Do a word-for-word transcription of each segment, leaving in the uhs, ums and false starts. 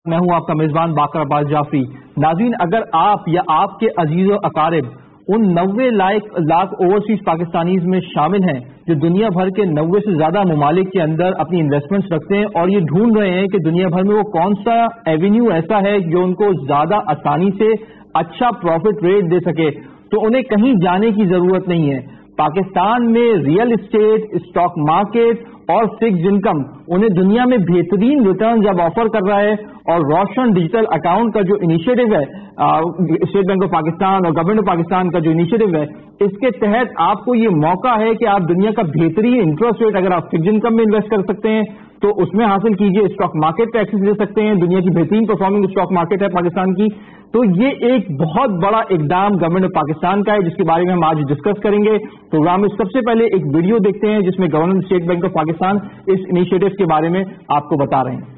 میں ہوں آپ کا میزبان باقر عباس جعفری. ناظرین، اگر آپ یا آپ کے عزیز و اقارب ان نوے لاکھ اوورسیز پاکستانیز میں شامل ہیں جو دنیا بھر کے نوے سے زیادہ ممالک کے اندر اپنی انویسٹمنٹس رکھتے ہیں اور یہ ڈھونڈ رہے ہیں کہ دنیا بھر میں وہ کون سا ایونیو ایسا ہے جو ان کو زیادہ آسانی سے اچھا پروفٹ ریٹ دے سکے، تو انہیں کہیں جانے کی ضرورت نہیں ہے. پاکستان میں ریئل اسٹیٹ، اسٹاک مارکیٹ اور فکسڈ انکم انہیں دنیا میں بہترین ریٹرن جب آفر کر رہا ہے، اور روشن ڈیجیٹل اکاؤنٹ کا جو انیشیٹو ہے اسٹیٹ بینک آف پاکستان اور گورنمنٹ آف پاکستان کا جو انیشیٹو ہے، اس کے تحت آپ کو یہ موقع ہے کہ آپ دنیا کا بہترین انٹرسٹ ریٹ اگر آپ فکسڈ انکم میں انویسٹ کر سکتے ہیں تو اس میں حاصل کیجئے، اسٹاک مارکیٹ کا ایکسس لے سکتے ہیں، دنیا کی بہترین پرفارمنگ اسٹاک مارکیٹ ہے پاکستان کی. تو یہ ایک بہت بڑا اقدام گورنمنٹ آف پاکستان کا ہے جس کے بارے میں ہم آج ڈسکس کریں گے. پروگرام میں سب سے پہلے ایک ویڈیو دیکھتے ہیں جس میں governor State Bank of Pakistan اس انیشیٹو کے بارے میں آپ کو بتا رہے ہیں.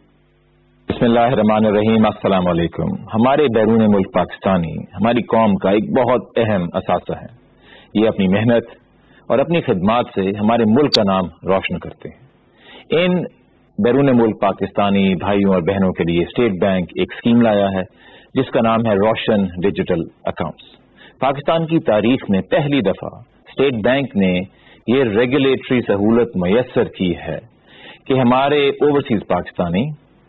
بسم اللہ الرحمن الرحیم. السلام علیکم. ہمارے بیرون ملک پاکستانی ہماری قوم کا ایک بہت اہم اثاثہ ہے. یہ اپنی محنت اور اپنی خدمات سے ہمارے ملک کا نام روشن کرتے ہیں. ان بیرون ملک پاکستانی بھائیوں اور بہنوں کے لیے اسٹیٹ بینک ایک اسکیم لایا ہے جس کا نام ہے روشن ڈیجیٹل اکاؤنٹس. پاکستان کی تاریخ میں پہلی دفعہ اسٹیٹ بینک نے یہ ریگولیٹری سہولت میسر کی ہے کہ ہمارے اوورسیز پاکستانی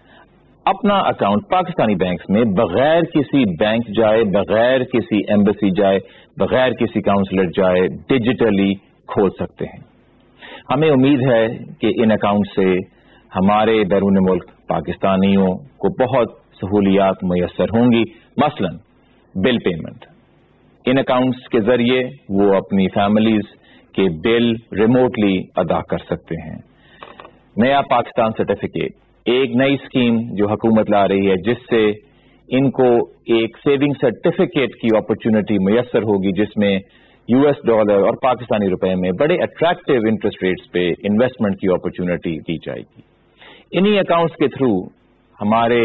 اپنا اکاؤنٹ پاکستانی بینکس میں بغیر کسی بینک جائے، بغیر کسی ایمبیسی جائے، بغیر کسی کاؤنسلر جائے ڈیجیٹلی کھول سکتے ہیں. ہمیں امید ہے کہ ان اکاؤنٹ سے ہمارے بیرون ملک پاکستانیوں کو بہت سہولیات میسر ہوں گی. مثلا بل پیمنٹ، ان اکاؤنٹس کے ذریعے وہ اپنی فیملیز کے بل ریموٹلی ادا کر سکتے ہیں. نیا پاکستان سرٹیفکیٹ ایک نئی اسکیم جو حکومت لا رہی ہے جس سے ان کو ایک سیونگ سرٹیفکیٹ کی اپرچونٹی میسر ہوگی جس میں یو ایس ڈالر اور پاکستانی روپے میں بڑے اٹریکٹیو انٹرسٹ ریٹس پہ انویسٹمنٹ کی اپرچونٹی دی جائے گی. انہی اکاؤنٹس کے تھرو ہمارے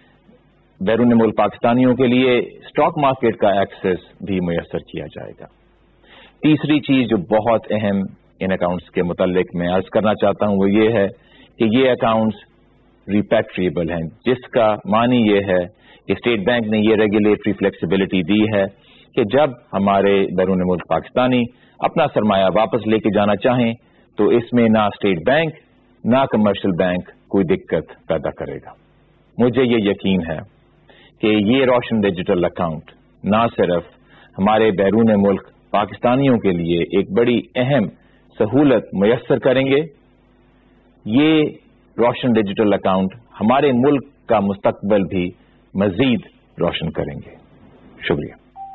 بیرون ملک پاکستانیوں کے لیے اسٹاک مارکیٹ کا ایکسس بھی میسر کیا جائے گا. تیسری چیز جو بہت اہم ان اکاؤنٹس کے متعلق میں عرض کرنا چاہتا ہوں وہ یہ ہے کہ یہ اکاؤنٹس ریپیٹریبل ہیں، جس کا معنی یہ ہے کہ اسٹیٹ بینک نے یہ ریگولیٹری فلیکسیبلٹی دی ہے کہ جب ہمارے بیرون ملک پاکستانی اپنا سرمایہ واپس لے کے جانا چاہیں تو اس میں نہ اسٹیٹ بینک نہ کمرشل بینک کوئی دقت پیدا کرے گا. مجھے یہ یقین ہے کہ یہ روشن ڈیجیٹل اکاؤنٹ نہ صرف ہمارے بیرون ملک پاکستانیوں کے لیے ایک بڑی اہم سہولت میسر کریں گے، یہ روشن ڈیجیٹل اکاؤنٹ ہمارے ملک کا مستقبل بھی مزید روشن کریں گے. شکریہ.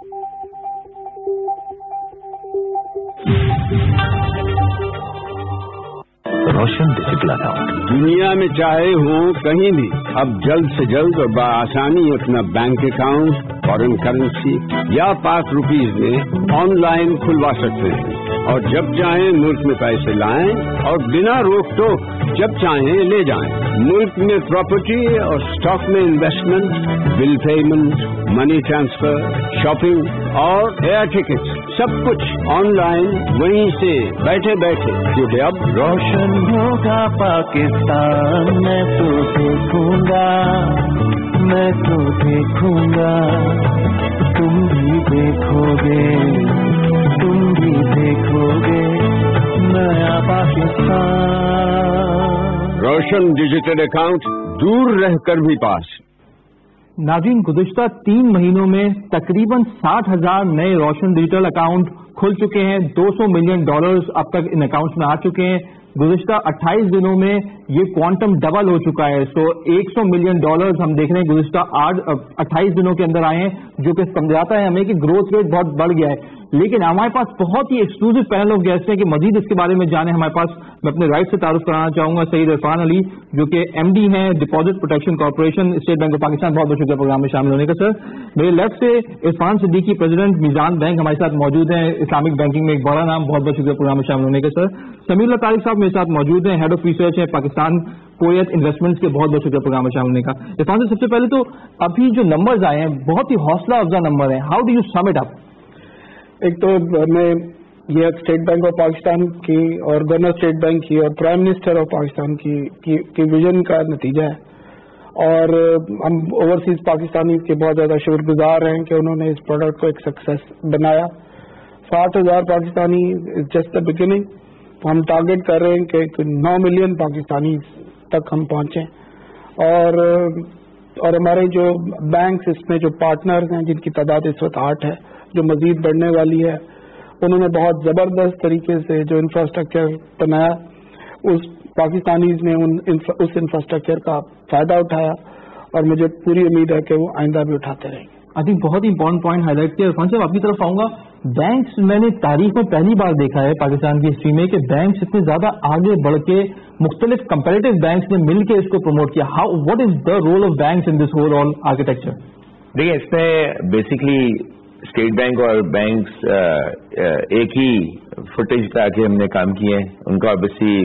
روشن ڈیجیٹل اکاؤنٹ دنیا میں چاہے ہو کہیں بھی اب جلد سے جلد اور بآسانی اپنا بینک اکاؤنٹ فارن کرنسی یا پاک روپیز میں آن لائن کھلوا سکتے ہیں اور جب چاہیں ملک میں پیسے لائیں اور بنا روک ٹوک جب چاہیں لے جائیں. ملک میں پراپرٹی اور اسٹاک میں investment, bill payment, money transfer, shopping اور ایئر ٹکٹ سب کچھ آن لائن وہیں سے بیٹھے بیٹھے. کیونکہ اب روشن ہوگا پاکستان، میں تو دیکھوں گا، میں تو دیکھوں گا، تم بھی دیکھو گے، تم بھی دیکھو گے نیا پاکستان. روشن ڈیجیٹل اکاؤنٹ دور رہ کر بھی پاس. ناظرین، گزشتہ تین مہینوں میں تقریباً ساٹھ ہزار نئے روشن ڈیجیٹل اکاؤنٹ کھل چکے ہیں. دو سو ملین ڈالرز اب تک ان اکاؤنٹس میں آ چکے ہیں. گزشتہ اٹھائیس دنوں میں یہ کوانٹم ڈبل ہو چکا ہے. سو ایک سو ملین ڈالرز ہم دیکھ رہے ہیں گزشتہ آٹھ اٹھائیس دنوں کے اندر آئے ہیں، جو کہ سمجھاتا ہے ہمیں کہ گروتھ ریٹ بہت بڑھ گیا ہے. لیکن ہمارے پاس بہت ہی ایکسکلوسو پینل آف گیسٹ ہیں کہ مزید اس کے بارے میں جانیں. ہمارے پاس میں اپنے رائٹ سے تعارف کرانا چاہوں گا سید عرفان علی جو کہ ایم ڈی ہیں deposit protection corporation State Bank of Pakistan. بہت بہت شکریہ پروگرام میں شامل ہونے کا سر. میرے لیفٹ سے عرفان صدیقی پریزیڈنٹ میزان بینک ہمارے ساتھ موجود ہیں، اسلامک بینکنگ میں ایک بڑا نام. بہت بہت شکریہ پروگرام میں شامل ہونے کا سر. سمیولہ طارق صاحب میرے ساتھ موجود ہیں، ہیڈ آف ریسرچ ہے پاکستان کویت انویسٹمنٹس کے. بہت بہت شکریہ پروگرام میں شامل ہونے کا. عرفان سے سب سے پہلے تو ابھی جو نمبرز آئے ہیں بہت ہی حوصلہ افزا نمبر ہیں. How do you sum it up? ایک تو میں یہ اسٹیٹ بینک آف پاکستان کی اور گورنر اسٹیٹ بینک کی اور پرائم منسٹر آف پاکستان کی کی ویژن کا نتیجہ ہے. اور ہم اوورسیز پاکستانی کے بہت زیادہ شکر گزار ہیں کہ انہوں نے اس پروڈکٹ کو ایک سکسیس بنایا. ساٹھ ہزار پاکستانی جسٹ دا بگننگ. ہم ٹارگیٹ کر رہے ہیں کہ نو ملین پاکستانی تک ہم پہنچیں. اور اور ہمارے جو بینکس اس میں جو پارٹنرز ہیں جن کی تعداد اس وقت آٹھ ہے جو مزید بڑھنے والی ہے, انہوں نے بہت زبردست طریقے سے جو انفراسٹرکچر بنایا اس پاکستانیز نے ان اس انفراسٹرکچر کا فائدہ اٹھایا اور مجھے پوری امید ہے کہ وہ آئندہ بھی اٹھاتے رہیں گے. آئی تھنک بہت امپورٹنٹ پوائنٹ ہائی لائٹ کیا. عرفان صاحب آپ کی طرف آؤں گا. بینکس میں نے تاریخ میں پہلی بار دیکھا ہے پاکستان کی ہسٹری میں کہ بینکس اتنے زیادہ آگے بڑھ کے مختلف کمپیریٹو بینکس نے مل کے اس کو پروموٹ کیا. How what is the role of banks in this whole all architecture? دیکھیے اس میں بیسکلی اسٹیٹ بینک اور بینکس ایک ہی فوٹیج پہ آ کے ہم نے کام کیے ہیں. ان کا آبویسلی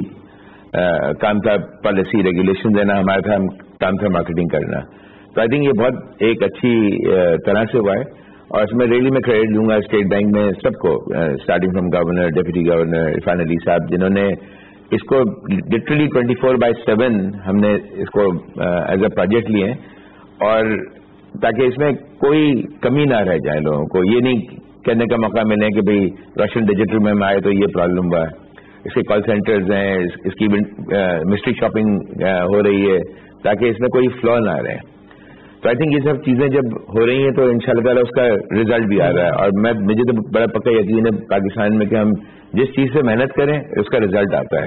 کام تھا پالیسی ریگولیشن دینا, ہمارا تھا کام تھا مارکیٹنگ کرنا. تو آئی تھنک یہ بہت ایک اچھی طرح سے ہوا ہے اور اس میں ریلی میں کریڈٹ دوں گا اسٹیٹ بینک میں سب کو, starting from governor, deputy governor Irfan Ali sahab, جنہوں نے اس کو literally twenty four by seven ہم نے اس کو ایز اے پروجیکٹ لیے اور تاکہ اس میں کوئی کمی نہ رہ جائے لوگوں کو. یہ نہیں کہنے کا موقع ملے کہ بھئی روشن ڈیجیٹل میں آئے تو یہ پرابلم ہوا ہے. اس کے کال سینٹرز ہیں, اس کی مسٹری شاپنگ ہو رہی ہے تاکہ اس میں کوئی فلو نہ رہے. تو آئی تھنک یہ سب چیزیں جب ہو رہی ہیں تو ان شاء اللہ تعالیٰ اس کا رزلٹ بھی آ رہا ہے. اور میں مجھے تو بڑا پکا یقین ہے پاکستان میں کہ ہم جس چیز سے محنت کریں اس کا رزلٹ آتا ہے.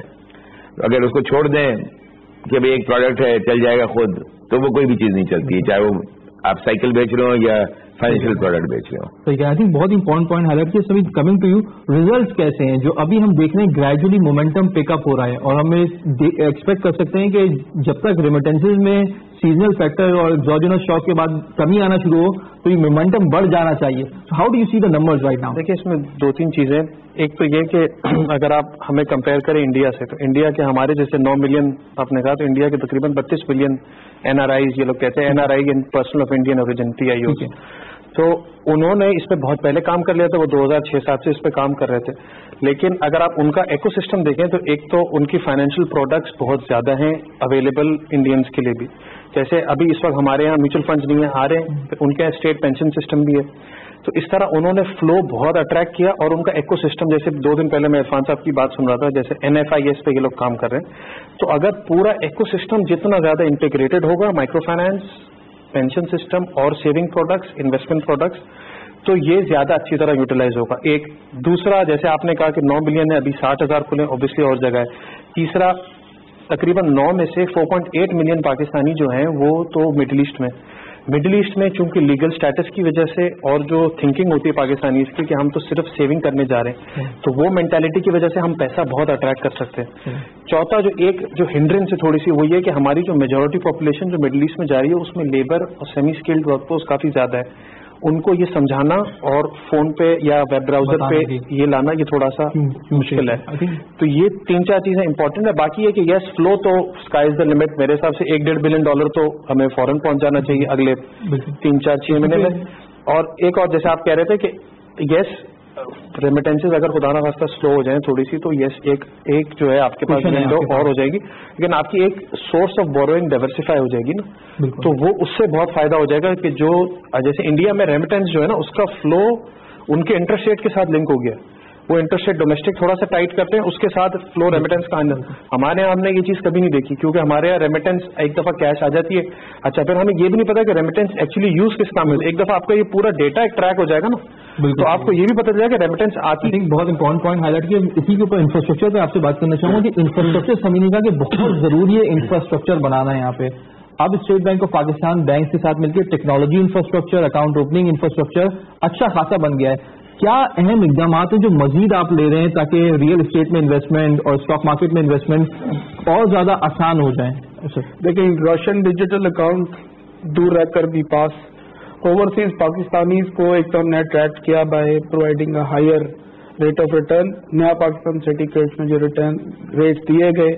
اگر اس کو چھوڑ دیں کہ بھئی ایک پروڈکٹ ہے چل جائے گا خود, تو وہ کوئی بھی چیز نہیں چلتی ہے, چاہے وہ آپ سائیکل بیچ رہے ہو یا فائنینشیل پروڈکٹ بیچ رہے ہو. تو آئی تھنک بہت امپورٹنٹ پوائنٹ ہائلائٹ کیا. سبھی کمنگ ٹو یو, ریزلٹس کیسے ہیں جو ابھی ہم دیکھ رہے ہیں گریجولی مومنٹم پک اپ ہو رہا ہے اور ہم ایکسپیکٹ کر سکتے ہیں کہ جب تک ریمیٹنسز میں سیزنل فیکٹر اور ایگزوجنس شاک کے بعد کمی آنا شروع ہو تو یہ مومنٹم بڑھ جانا چاہیے. How do you see the numbers right now? دیکھیے اس میں دو تین چیزیں. ایک تو یہ کہ اگر آپ ہمیں کمپیئر کریں انڈیا سے, تو انڈیا کے ہمارے جیسے نو ملین آپ نے کہا, تو انڈیا کے تقریباً بتیس ملین این آر آئیز, یہ لوگ کہتے ہیں N R I in person of Indian origin, P I O. تو انہوں نے اس پہ بہت پہلے کام کر لیا تھا, وہ دو ہزار چھ سات سے اس پہ کام کر رہے تھے. لیکن اگر آپ ان کا ایکو سسٹم دیکھیں تو ایک تو ان کی فائنینشیل پروڈکٹس بہت زیادہ ہیں اویلیبل انڈینس کے لیے بھی. جیسے ابھی اس وقت ہمارے یہاں میوچل فنڈز نہیں ہیں, آ رہے ہیں, ان کا اسٹیٹ پینشن سسٹم بھی ہے. تو اس طرح انہوں نے فلو بہت اٹریکٹ کیا اور ان کا ایکو سسٹم, جیسے دو دن پہلے میں عرفان صاحب کی بات سن رہا تھا, جیسے این ایف آئی ایس پہ یہ لوگ کام کر رہے ہیں. تو اگر پورا ایکو سسٹم جتنا زیادہ انٹیگریٹڈ ہوگا, مائکرو فائنانس, پینشن سسٹم اور سیونگ پروڈکٹس, انویسٹمنٹ پروڈکٹس, تو یہ زیادہ اچھی طرح یوٹیلائز ہوگا. ایک دوسرا, جیسے آپ نے کہا کہ نو بلین ہے, ابھی ساٹھ ہزار کھلے, اوبیسلی اور جگہ ہے. تیسرا, تقریباً نو میں سے four point eight million Pakistani جو ہیں وہ تو مڈل ایسٹ میں. مڈل ایسٹ میں چونکہ لیگل سٹیٹس کی وجہ سے اور جو تھنکنگ ہوتی ہے پاکستانی کی کہ ہم تو صرف سیونگ کرنے جا رہے ہیں, تو وہ مینٹالٹی کی وجہ سے ہم پیسہ بہت اٹریکٹ کر سکتے ہیں. چوتھا جو ایک جو ہنڈرنس ہے تھوڑی سی, وہ یہ کہ ہماری جو میجورٹی پاپولیشن جو مڈل ایسٹ میں جا رہی ہے اس میں لیبر اور سیمی اسکلڈ ورک فورس کافی زیادہ ہے. ان کو یہ سمجھانا اور فون پہ یا ویب براؤزر پہ یہ لانا یہ تھوڑا سا مشکل ہے. تو یہ تین چار چیزیں امپورٹنٹ ہے. باقی یہ کہ یس فلو تو اسکائی از دا لمٹ. میرے حساب سے ایک ڈیڑھ بلین ڈالر تو ہمیں فوراً پہنچ جانا چاہیے اگلے تین چار چھ مہینے میں. اور ایک اور جیسے آپ کہہ رہے تھے کہ یس ریمیٹنسز اگر خدا نہ خواستہ سلو ہو جائیں تھوڑی سی, تو یس ایک ایک جو ہے آپ کے پاس ونڈو اور ہو جائے گی, لیکن آپ کی ایک سورس آف بوروئنگ ڈائیورسفائی ہو جائے گی نا, تو وہ اس سے بہت فائدہ ہو جائے گا. کہ جو جیسے انڈیا میں ریمیٹنس جو ہے نا اس کا فلو ان کے انٹرسٹ ریٹ کے ساتھ لنک ہو گیا. وہ انٹرسٹ ریٹ ڈومیسٹک تھوڑا سا ٹائٹ کرتے ہیں, اس کے ساتھ فلو ریمیٹنس کا آنا. ہمارے یہاں ہم نے یہ چیز کبھی نہیں دیکھی, کیونکہ ہمارے یہاں ریمیٹنس ایک دفعہ کیش آ جاتی ہے. اچھا, پھر ہمیں یہ بھی نہیں پتا کہ ریمیٹنس ایکچولی یوز کس کام میں. ایک دفعہ آپ کا یہ پورا ڈیٹا ایک ٹریک ہو جائے گا نا, تو آپ کو یہ بھی پتا چلے گا کہ ریمیٹنس آتی ہے. بہت امپورٹنٹ پوائنٹ ہائلائٹ کیا. اسی کے اوپر انفراسٹرکچر پہ آپ سے بات کرنا چاہوں گا کہ انفراسٹرکچر سمجھنے کا کہ بہت ضروری ہے انفراسٹرکچر بنانا ہے یہاں پہ. اب State Bank of Pakistan bank کے ساتھ مل کے technology infrastructure, account opening infrastructure اچھا خاصا بن گیا ہے. کیا اہم اقدامات ہیں جو مزید آپ لے رہے ہیں تاکہ ریئل اسٹیٹ میں انویسٹمنٹ اور اسٹاک مارکیٹ میں انویسٹمنٹ اور زیادہ آسان ہو جائیں؟ دیکھیں, روشن ڈیجیٹل اکاؤنٹ دور رہ کر بھی پاس اوورسیز پاکستانیز کو ایک تو ہم نے اٹریکٹ کیا by providing a higher rate of return. نیا پاکستان سرٹیفکیٹس میں جو ریٹرن ریٹ دیے گئے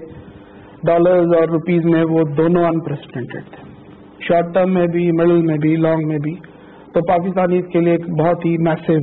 ڈالرز اور روپیز میں وہ دونوں انپریسیڈنٹڈ تھے, شارٹ ٹرم میں بھی, مڈل میں بھی, لانگ میں بھی. تو پاکستانیز کے لیے ایک بہت ہی میسو.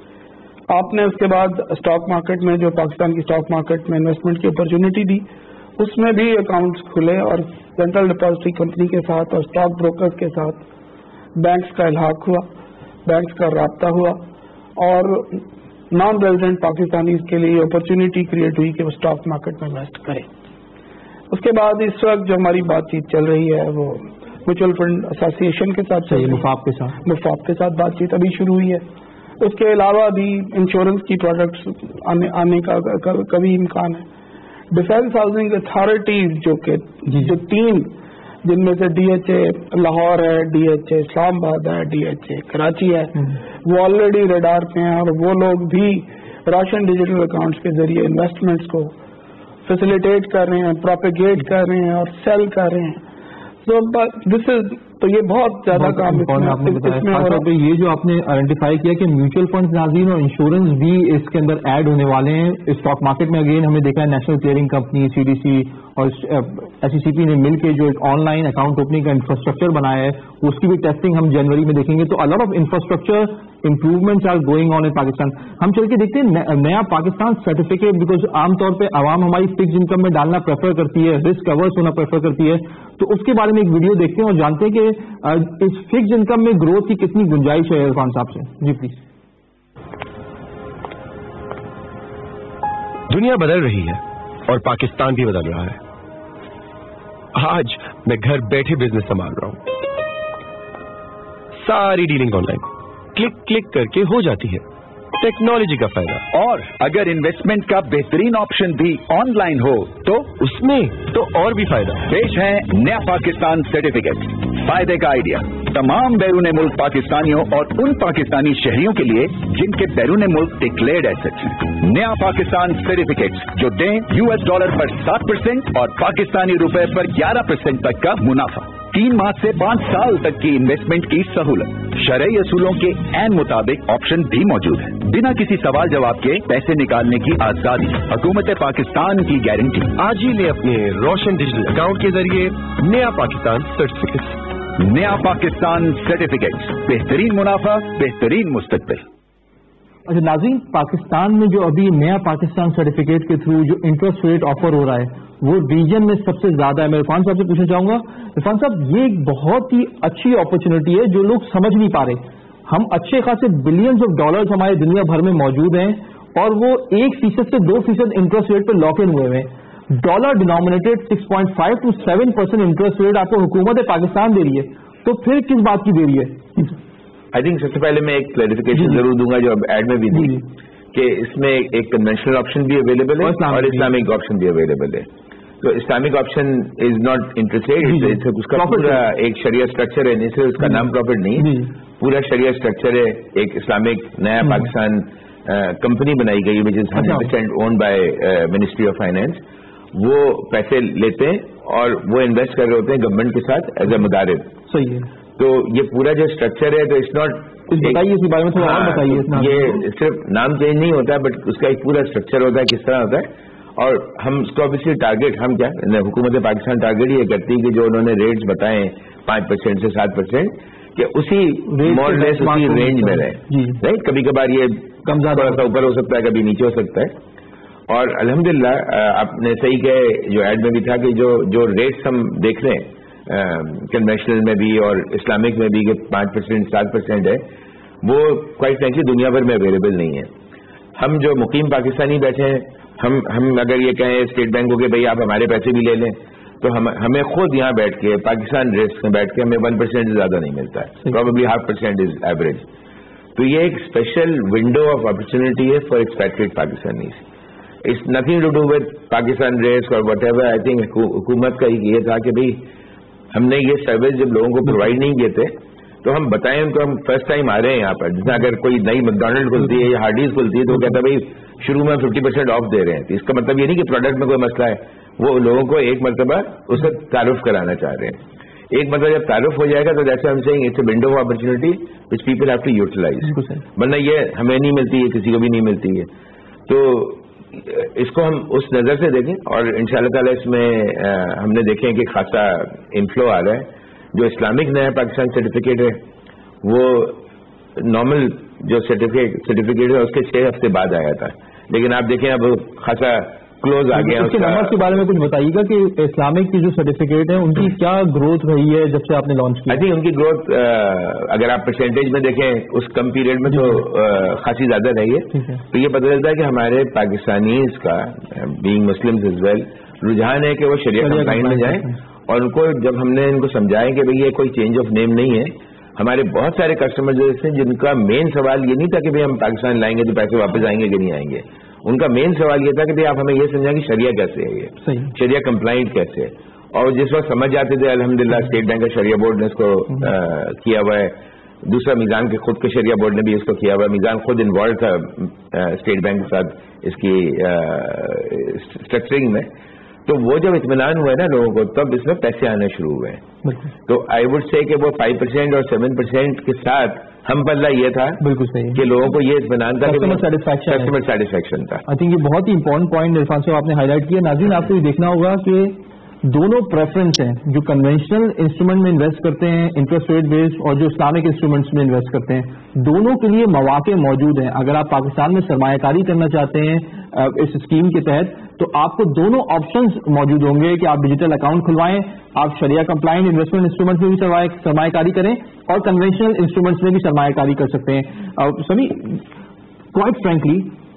آپ نے اس کے بعد اسٹاک مارکیٹ میں جو پاکستان کی اسٹاک مارکیٹ میں انویسٹمنٹ کی اپرچونٹی دی, اس میں بھی اکاؤنٹس کھلے اور سینٹرل ڈپازٹری کمپنی کے ساتھ اور اسٹاک بروکر کے ساتھ بینکس کا الحاق ہوا، بینکس کا رابطہ ہوا اور نان ریزیڈنٹ پاکستانیز کے لیے اپرچونٹی کریٹ ہوئی کہ وہ اسٹاک مارکیٹ میں انویسٹ کریں. اس کے بعد اس وقت جو ہماری بات چیت چل رہی ہے وہ میوچل فنڈ ایسوسی ایشن کے ساتھ مفاد کے ساتھ مفاد کے ساتھ بات چیت ابھی شروع ہوئی ہے. اس کے علاوہ بھی انشورنس کی پروڈکٹس آنے, آنے کا کبھی امکان ہے. ڈیفینس ہاؤسنگ اتھارٹیز جو کہ جو تین جن میں سے ڈی ایچ اے لاہور ہے، ڈی ایچ اے اسلام آباد ہے، ڈی ایچ اے کراچی ہے، وہ آلریڈی ریڈار پہ ہیں اور وہ لوگ بھی روشن ڈیجیٹل اکاؤنٹس کے ذریعے انویسٹمنٹس کو فیسیلیٹیٹ کر رہے ہیں، پروپیگیٹ کر رہے ہیں اور سیل کر رہے ہیں. سو دس از تو یہ بہت زیادہ کام آپ نے بتایا. یہ جو آپ نے آئیڈینٹیفائی کیا کہ میوچل فنڈ ناظرین اور انشورنس بھی اس کے اندر ایڈ ہونے والے ہیں اسٹاک مارکیٹ میں. اگین ہم نے دیکھا ہے national clearing company C D C اور ایس سی سی پی نے مل کے جو ایک آن لائن اکاؤنٹ اوپننگ کا انفراسٹرکچر بنایا ہے اس کی بھی ٹیسٹنگ ہم جنوری میں دیکھیں گے. تو a lot of infrastructure improvements are going on in Pakistan. ہم چل کے دیکھتے ہیں نیا پاکستان سرٹیفکیٹ، بیکاز عام طور پہ عوام ہماری فکس انکم میں ڈالنا پریفر کرتی ہے، رسک اورس ہونا پریفر کرتی ہے. تو اس کے بارے میں ایک ویڈیو دیکھتے ہیں اور جانتے ہیں کہ اس فکس انکم میں گروتھ کی کتنی گنجائش ہے. عرفان صاحب سے جی پلیز. دنیا بدل رہی ہے اور پاکستان بھی بدل رہا ہے. آج میں گھر بیٹھے بزنس سنبھال رہا ہوں. ساری dealing online click click کر کے ہو جاتی ہے. ٹیکنالوجی کا فائدہ. اور اگر انویسٹمنٹ کا بہترین آپشن بھی آن لائن ہو تو اس میں تو اور بھی فائدہ. پیش ہے نیا پاکستان سرٹیفکیٹ. فائدے کا آئیڈیا تمام بیرون ملک پاکستانیوں اور ان پاکستانی شہریوں کے لیے جن کے بیرون ملک ڈکلیئرڈ ایسٹس ہیں. نیا پاکستان سرٹیفکیٹ جو دیں یو ایس ڈالر پر سات پرسینٹ اور پاکستانی روپے پر گیارہ پرسینٹ تک کا منافع. تین ماہ سے پانچ سال تک کی انویسٹمنٹ کی سہولت. شرعی اصولوں کے عین مطابق آپشن بھی موجود ہے. بنا کسی سوال جواب کے پیسے نکالنے کی آزادی. حکومت پاکستان کی گارنٹی. آج ہی لے اپنے روشن ڈیجیٹل اکاؤنٹ کے ذریعے نیا پاکستان سرٹیفکیٹ. نیا پاکستان سرٹیفکیٹ. بہترین منافع، بہترین مستقبل. اچھا ناظرین، پاکستان میں جو ابھی نیا پاکستان سرٹیفکیٹ کے تھرو جو انٹرسٹ ریٹ آفر ہو رہا ہے وہ ریجن میں سب سے زیادہ ہے. میں عرفان صاحب سے پوچھنا چاہوں گا، عرفان صاحب یہ ایک بہت ہی اچھی اپرچونٹی ہے جو لوگ سمجھ نہیں پا رہے. ہم اچھے خاصے بلینز آف ڈالرز ہمارے دنیا بھر میں موجود ہیں اور وہ ایک فیصد سے دو فیصد انٹرسٹ ریٹ پہ لاک ان ہوئے ہوئے ہیں. Dollar denominated six point five to seven percent interest rate آپ کو حکومت پاکستان دے رہی ہے، تو پھر کس بات کی دے رہی ہے؟ آئی تھنک سب سے پہلے میں ایک کلیریفیکیشن ضرور دوں گا جو اب ایڈ میں بھی دی کہ اس میں ایک کنونشنل آپشن بھی اویلیبل ہے اور اسلامک آپشن بھی اویلیبل ہے. تو Islamic option is not interest rate, اس کا پورا ایک شریعہ اسٹرکچر ہے. نہیں صرف اس کا نام پروفٹ نہیں، پورا شریعہ اسٹرکچر ہے. ایک اسلامک نیا پاکستان کمپنی بنائی گئی which is hundred percent owned by ministry of finance. وہ پیسے لیتے ہیں اور وہ انویسٹ کر رہے ہوتے ہیں گورنمنٹ کے ساتھ ایز اے مدارب. صحیح ہے. تو یہ پورا جو اسٹرکچر ہے تو اٹس ناٹ، بتائیے اس کے بارے میں تھوڑا اور بتائیے. یہ صرف نام چینج نہیں ہوتا بٹ اس کا ایک پورا اسٹرکچر ہوتا ہے کس طرح ہوتا ہے. اور ہم اس کو obviously ٹارگیٹ ہم کیا حکومت پاکستان ٹارگیٹ یہ کرتی ہے کہ جو انہوں نے ریٹس بتائے پانچ پرسینٹ سے سات پرسینٹ کہ اسی مورلیس اسی رینج میں رہے. رائٹ، کبھی کبھار یہ کم زیادہ اوپر ہو سکتا ہے، کبھی نیچے ہو سکتا ہے. اور الحمدللہ آپ نے صحیح کہے جو ایڈ میں بھی تھا کہ جو جو ریٹس ہم دیکھ رہے ہیں کنوینشنل میں بھی اور اسلامک میں بھی کہ پانچ پرسینٹ سات پرسینٹ ہے، وہ کوائٹ فرینکلی دنیا بھر میں اویلیبل نہیں ہے. ہم جو مقیم پاکستانی بیٹھے ہیں، ہم ہم اگر یہ کہیں اسٹیٹ بینک کو کہ بھائی آپ ہمارے پیسے بھی لے لیں، تو ہم ہمیں خود یہاں بیٹھ کے پاکستان ریٹس میں بیٹھ کے ہمیں ون پرسینٹ سے زیادہ نہیں ملتا ہے. Probably half percent is average. تو یہ ایک اسپیشل ونڈو آف اپرچونٹی ہے for expected Pakistanis. It's nothing to do with Pakistan rates اور وٹ ایور. آئی تھنک حکومت کا یہ تھا کہ بھائی ہم نے یہ سروس جب لوگوں کو پرووائڈ نہیں کیے تھے تو ہم بتائیں ان کو ہم فرسٹ ٹائم آ رہے ہیں یہاں پر. جیسے اگر کوئی نئی میکڈونلڈ کھلتی ہے یا ہارڈیز کھلتی ہے تو وہ کہتا ہے بھائی شروع میں ففٹی پرسینٹ آف دے رہے ہیں. تو اس کا مطلب یہ نہیں کہ پروڈکٹ میں کوئی مسئلہ ہے، وہ لوگوں کو ایک مرتبہ اس سے تعارف کرانا چاہ رہے ہیں. ایک مرتبہ جب تعارف ہو جائے گا تو جیسے ہم seeing it's a window of opportunity which people have to utilise. ورنہ یہ ہمیں نہیں ملتی ہے، کسی کو بھی نہیں ملتی ہے. تو اس کو ہم اس نظر سے دیکھیں اور ان شاء اللہ تعالیٰ اس میں ہم نے دیکھیں کہ خاصا انفلو آ رہا ہے. جو اسلامک نیا پاکستان سرٹیفکیٹ ہے وہ نارمل جو سرٹیفکیٹ سرٹیفکیٹ ہے اس کے چھ ہفتے بعد آیا تھا، لیکن آپ دیکھیں اب خاصا क्लोज आ गया। उसके नंबर के बारे में कुछ बताइएगा कि इस्लामिक की जो सर्टिफिकेट है उनकी क्या ग्रोथ रही है जब से आपने लॉन्च किया? आई थिंक उनकी ग्रोथ अगर आप परसेंटेज में देखें उस कम पीरियड में तो खासी ज्यादा रही है। तो ये पता चलता है कि हमारे पाकिस्तानीज का बीइंग मुस्लिम्स इज वेल रुझान है कि वो शरिया कंप्लाइंट में जाएं, और उनको जब हमने इनको समझाएं कि भाई ये कोई चेंज ऑफ नेम नहीं है, हमारे बहुत सारे कस्टमर जो हैं जिनका मेन सवाल ये नहीं था कि भाई हम पाकिस्तान लाएंगे तो पैसे वापस आएंगे कि नहीं आएंगे, उनका मेन सवाल ये था कि भाई आप हमें ये समझाएं कि शरिया कैसे है, ये शरिया कंप्लाइंट कैसे है। और जिस वक्त समझ जाते थे अल्हम्दुलिल्लाह स्टेट बैंक का शरिया बोर्ड ने इसको आ, किया हुआ है, दूसरा मीज़ान के खुद के शरिया बोर्ड ने भी इसको किया हुआ है, मीज़ान खुद इन्वॉल्व था स्टेट बैंक के साथ इसकी स्ट्रक्चरिंग में। तो वो जब इत्मीनान हुआ है ना लोगों को, तब इसमें पैसे आने शुरू हुए हैं। तो आई वुड से कि वो फाइव परसेंट और सेवन परसेंट के साथ हम बदला ये था बिल्कुल सही कि लोगों को ये इत्मीनान था, कस्टमर सेटिस्फैक्शन कस्टमर सेटिस्फैक्शन था। आई थिंक ये बहुत ही इंपॉर्टेंट पॉइंट इरफान साहब आपने हाईलाइट किया। नाज़रीन, आपको ये देखना होगा कि दोनों प्रेफरेंस हैं, जो कन्वेंशनल इंस्ट्रूमेंट में इन्वेस्ट करते हैं इंटरेस्ट रेट बेस्ड और जो इस्लामिक इंस्ट्रूमेंट्स में इन्वेस्ट करते हैं, दोनों के लिए मौके मौजूद हैं। अगर आप पाकिस्तान में सरमायाकारी करना चाहते हैं इस स्कीम के तहत, तो आपको दोनों ऑप्शंस मौजूद होंगे कि आप डिजिटल अकाउंट खुलवाएं, आप शरिया कंप्लाइंट इन्वेस्टमेंट इंस्ट्रूमेंट में भी सरमायाकारी करें और कन्वेंशनल इंस्ट्रूमेंट्स में भी सरमायाकारी कर सकते हैं। सभी क्वाइट फ्रेंकली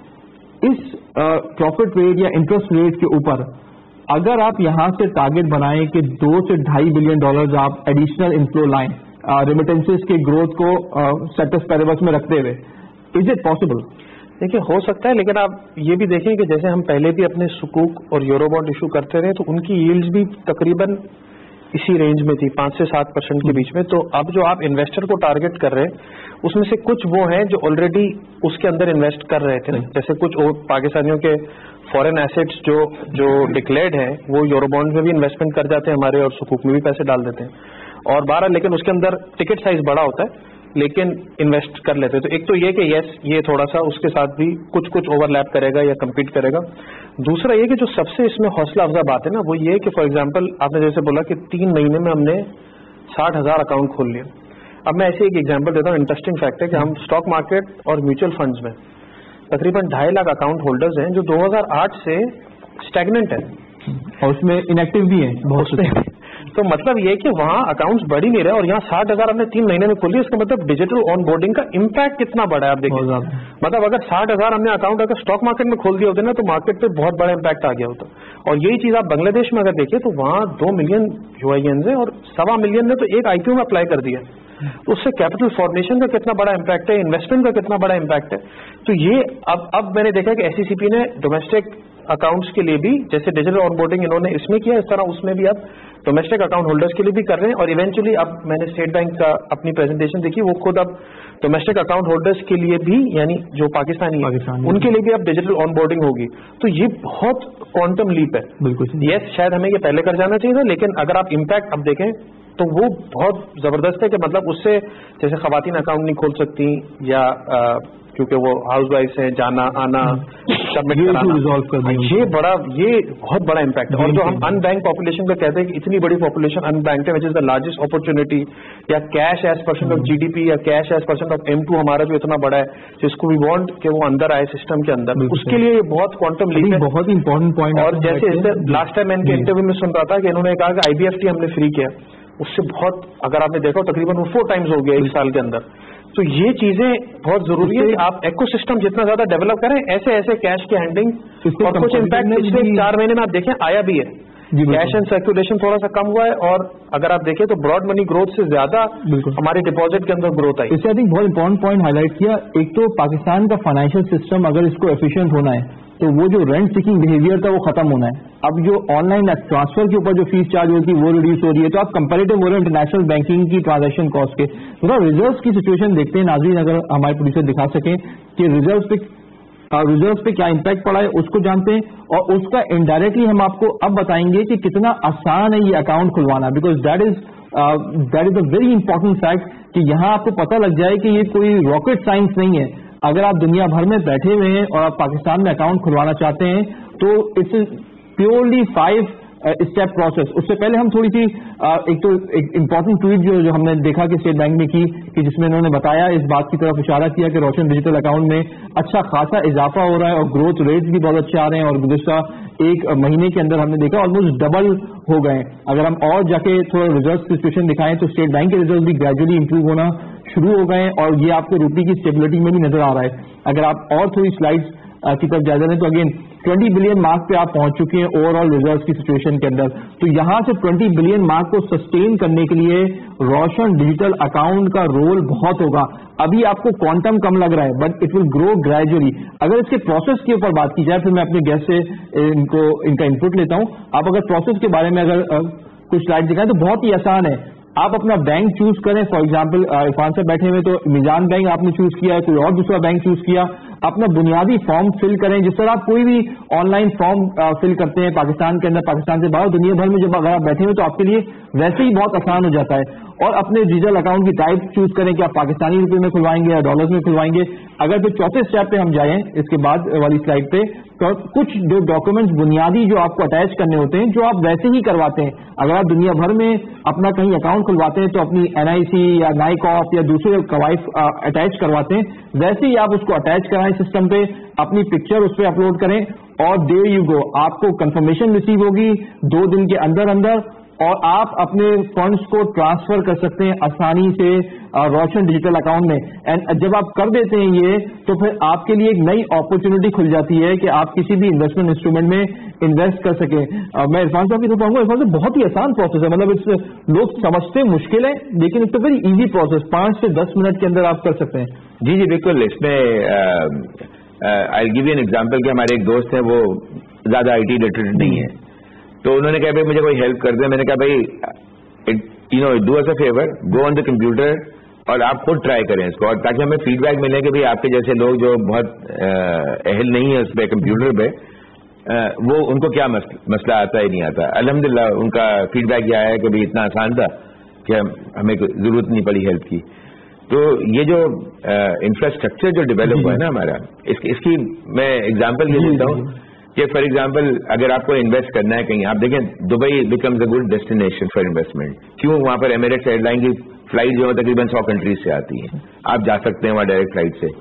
इस प्रॉफिट रेट या इंटरेस्ट रेट के ऊपर अगर आप यहां से टारगेट बनाएं कि दो से ढाई बिलियन डॉलर आप एडिशनल इनफ्लो लाएं रेमिटेंसेस के ग्रोथ को सेटस पैरेबस में रखते हुए, इज इट पॉसिबल? देखिए, हो सकता है, लेकिन आप ये भी देखें कि जैसे हम पहले भी अपने सुकूक और यूरो बॉन्ड इशू करते रहे तो उनकी यील्ड्स भी तकरीबन इसी रेंज में थी, पांच से सात परसेंट के बीच में। तो अब जो आप इन्वेस्टर को टारगेट कर रहे हैं उसमें से कुछ वो हैं जो ऑलरेडी उसके अंदर इन्वेस्ट कर रहे थे, जैसे कुछ पाकिस्तानियों के फॉरेन एसेट्स जो जो डिक्लेयर्ड हैं वो यूरो बॉन्ड में भी इन्वेस्टमेंट कर जाते हैं हमारे, और सुकूक में भी पैसे डाल देते हैं। और बारह लेकिन उसके अंदर टिकट साइज बड़ा होता है लेकिन इन्वेस्ट कर लेते हैं। तो एक तो ये कि यस, ये थोड़ा सा उसके साथ भी कुछ कुछ ओवरलैप करेगा या कम्पीट करेगा। दूसरा ये कि जो सबसे इसमें हौसला अफजा बात है ना, वो ये कि फॉर एग्जांपल आपने जैसे बोला कि तीन महीने में हमने साठ हजार अकाउंट खोल लिए। अब मैं ऐसे एक एग्जांपल देता हूँ। इंटरेस्टिंग फैक्ट है कि हम स्टॉक मार्केट और म्यूचुअल फंड्स में तकरीबन ढाई लाख अकाउंट होल्डर्स हैं जो दो हज़ार आठ से स्टैग्नेंट है और उसमें इनएक्टिव भी है बहुत से। तो मतलब ये कि वहाँ अकाउंट्स बढ़ ही नहीं रहे और यहाँ साठ हजार हमने तीन महीने में खोली। इसका मतलब डिजिटल ऑन बोर्डिंग का इम्पैक्ट कितना बड़ा है आप देखिए। मतलब अगर साठ हजार हमने अकाउंट अगर स्टॉक मार्केट में खोल दिए होते ना तो मार्केट पे बहुत बड़ा इम्पैक्ट आ गया होता। और यही चीज आप बांग्लादेश में अगर देखिए तो वहाँ दो मिलियन यूआईएन है और सवा मिलियन ने तो एक आईपीओ में अप्लाई कर दिया। तो उससे कैपिटल फॉर्मेशन का कितना बड़ा इम्पैक्ट है, इन्वेस्टमेंट का कितना बड़ा इम्पैक्ट है। तो ये अब अब मैंने देखा कि एससीसीपी ने डोमेस्टिक अकाउंट्स के लिए भी जैसे डिजिटल ऑनबोर्डिंग इन्होंने इसमें किया, इस तरह उसमें भी अब डोमेस्टिक अकाउंट होल्डर्स के लिए भी कर रहे हैं। और इवेंचुअली अब मैंने स्टेट बैंक का अपनी प्रेजेंटेशन देखी, वो खुद अब डोमेस्टिक अकाउंट होल्डर्स के लिए भी यानी जो पाकिस्तानी है उनके लिए भी अब डिजिटल ऑनबोर्डिंग होगी। तो ये बहुत क्वांटम लीप है। बिल्कुल यस, शायद हमें ये पहले कर जाना चाहिए था, लेकिन अगर आप इम्पैक्ट अब देखें तो वो बहुत जबरदस्त है कि मतलब उससे जैसे खवातीन अकाउंट नहीं खोल सकती या आ, क्योंकि वो हाउस वाइफ हैं, जाना आना सबमिट कराना, ये बड़ा ये बहुत बड़ा इम्पैक्ट है। और जो हम अनबैंक पॉपुलेशन को कहते हैं कि इतनी बड़ी पॉपुलेशन अनबैंक है, which is the largest opportunity, या cash as percent of GDP या cash as percent of M two हमारा जो इतना बड़ा है, जिसको वी वांट कि वो अंदर आए सिस्टम के अंदर, उसके लिए बहुत क्वांटम लीप है, बहुत इंपॉर्टेंट पॉइंट। और जैसे लास्ट टाइम मैंने इंटरव्यू में सुन रहा था कि इन्होंने कहा कि आईबीएफटी हमने फ्री किया, उससे बहुत अगर आपने देखा तकरीबन वो फोर टाइम्स हो गया एक साल के अंदर। तो ये चीजें बहुत जरूरी है कि आप इकोसिस्टम जितना ज्यादा डेवलप करें, ऐसे ऐसे कैश की हैंडलिंग और कुछ इम्पैक्ट पिछले चार महीने में आप देखें आया भी है। कैश एंड सर्कुलेशन थोड़ा सा कम हुआ है और अगर आप देखें तो ब्रॉड मनी ग्रोथ से ज्यादा हमारे डिपॉजिट के अंदर ग्रोथ आई। इससे आई थिंक बहुत इंपॉर्टेंट पॉइंट हाईलाइट किया। एक तो पाकिस्तान का फाइनेंशियल सिस्टम अगर इसको एफिशिएंट होना है तो वो जो रेंट सीकिंग बिहेवियर था वो खत्म होना है। अब जो ऑनलाइन ट्रांसफर के ऊपर जो फीस चार्ज होती है वो रिड्यूस हो रही है। तो आप कंपैरेटिव हो रहे हैं इंटरनेशनल बैंकिंग की ट्रांजैक्शन कॉस्ट के। थोड़ा रिजर्व की सिचुएशन देखते हैं नाज़रीन, अगर हमारे प्रोड्यूसर दिखा सकें कि रिजर्व पे रिजर्व पे क्या इम्पैक्ट पड़ा है उसको जानते हैं, और उसका इनडायरेक्टली हम आपको अब बताएंगे कि कितना आसान है ये अकाउंट खुलवाना, because that is that is a very important fact कि यहाँ आपको पता लग जाए कि ये कोई रॉकेट साइंस नहीं है। अगर आप दुनिया भर में बैठे हुए हैं और आप पाकिस्तान में अकाउंट खुलवाना चाहते हैं तो it's purely five step process. اس سے پہلے ہم تھوڑی سی ایک تو ایک امپورٹنٹ ٹویٹ جو جو ہم نے دیکھا کہ اسٹیٹ بینک نے کی کہ جس میں انہوں نے بتایا اس بات کی طرف اشارہ کیا کہ روشن ڈیجیٹل اکاؤنٹ میں اچھا خاصا اضافہ ہو رہا ہے اور گروتھ ریٹس بھی بہت اچھے آ رہے ہیں اور گزشتہ ایک مہینے کے اندر ہم نے دیکھا آلموسٹ ڈبل ہو گئے. اگر ہم اور جا کے تھوڑا ریزلٹس کی سچویشن دکھائیں تو اسٹیٹ بینک کے ریزلٹ بھی گریجولی امپروو ہونا شروع ہو گئے اور یہ آپ کو روپی کی اسٹیبلٹی میں بھی نظر آ رہا ہے. اگر آپ اور تھوڑی سلائڈس کی طرف جائزہ لیں تو اگین ٹوئنٹی بلین مارک پہ آپ پہنچ چکے ہیں اوور آل ریزروز کی سچویشن کے اندر. تو یہاں سے ٹوئنٹی بلین مارک کو سسٹین کرنے کے لیے روشن ڈیجیٹل اکاؤنٹ کا رول بہت ہوگا. ابھی آپ کو کوانٹم کم لگ رہا ہے but it will grow gradually. اگر اس کے پروسیس کے اوپر بات کی جائے پھر میں اپنے گیسٹ سے ان کو ان کا انپٹ لیتا ہوں. آپ اگر پروسیس کے بارے میں اگر کچھ سلائڈ دکھائیں تو بہت ہی آسان ہے. آپ اپنا بینک چوز کریں. فار ایگزامپل عرفان سے بیٹھے ہوئے تو میزان بینک آپ نے چوز کیا ہے, کوئی اور دوسرا بینک چوز کیا. اپنا بنیادی فارم فل کریں جس طرح آپ کوئی بھی آن لائن فارم فل کرتے ہیں پاکستان کے اندر, پاکستان سے باہر, دنیا بھر میں جب اگر آپ بیٹھے ہوئے تو آپ کے لیے ویسے ہی بہت آسان ہو جاتا ہے. اور اپنے ڈیجیٹل اکاؤنٹ کی ٹائپ چوز کریں کہ آپ پاکستانی روپے میں کھلوائیں گے یا ڈالرز میں کھلوائیں گے. اگر پھر چوتھے اسٹیپ پہ ہم جائیں اس کے بعد والی سلائڈ پہ تو کچھ جو ڈاکومنٹس بنیادی جو آپ کو اٹیچ کرنے ہوتے ہیں جو آپ ویسے ہی کرواتے ہیں. اگر آپ دنیا بھر میں اپنا کہیں اکاؤنٹ کھلواتے ہیں تو اپنی این آئی سی یا نائک آف یا دوسرے قوائف اٹیچ کرواتے ہیں, ویسے ہی آپ اس کو اٹیچ کرائیں سسٹم پہ, اپنی پکچر اس پہ اپلوڈ کریں اور دیر یو گو آپ کو کنفرمیشن ریسیو ہوگی دو دن کے اندر اندر اور آپ اپنے فنڈس کو ٹرانسفر کر سکتے ہیں آسانی سے روشن ڈیجیٹل اکاؤنٹ میں. اینڈ جب آپ کر دیتے ہیں یہ تو پھر آپ کے لیے ایک نئی اپرچونٹی کھل جاتی ہے کہ آپ کسی بھی انویسٹمنٹ انسٹرومنٹ میں انویسٹ کر سکیں. میں عرفان صاحب کی طرف آؤں گا. عرفان صاحب بہت ہی آسان پروسیس ہے, مطلب اس لوگ سمجھتے مشکل ہے لیکن it's a very easy process. پانچ سے دس منٹ کے اندر آپ کر سکتے ہیں. جی جی بالکل. اس میں I give you an example کہ ہمارے ایک دوست ہیں وہ زیادہ آئی ٹی لٹریٹ نہیں ہے تو انہوں نے کہا بھائی مجھے کوئی ہیلپ کر دیں. میں نے کہا بھائی you know do us a favour, go on the computer اور آپ خود ٹرائی کریں اس کو اور تاکہ ہمیں فیڈ بیک ملے کہ بھائی آپ کے جیسے لوگ جو بہت اہل نہیں ہے اس پہ کمپیوٹر پہ وہ ان کو کیا مسئلہ آتا ہے نہیں آتا. الحمدللہ ان کا فیڈ بیک یہ آیا کہ بھائی اتنا آسان تھا کہ ہمیں ضرورت نہیں پڑی ہیلپ کی. تو یہ جو انفراسٹرکچر جو ڈیولپ ہوا ہے نا ہمارا, اس کی میں اگزامپل یہ دیتا ہوں کہ فار ایگزامپل اگر آپ کو انویسٹ کرنا ہے کہیں, آپ دیکھیں Dubai becomes a good destination for investment. کیوں؟ وہاں پر ایمریٹس ایئر لائن کی فلائٹ جو ہے تقریباً سو کنٹریز سے آتی ہیں, آپ جا سکتے ہیں وہاں ڈائریکٹ فلائٹ سے,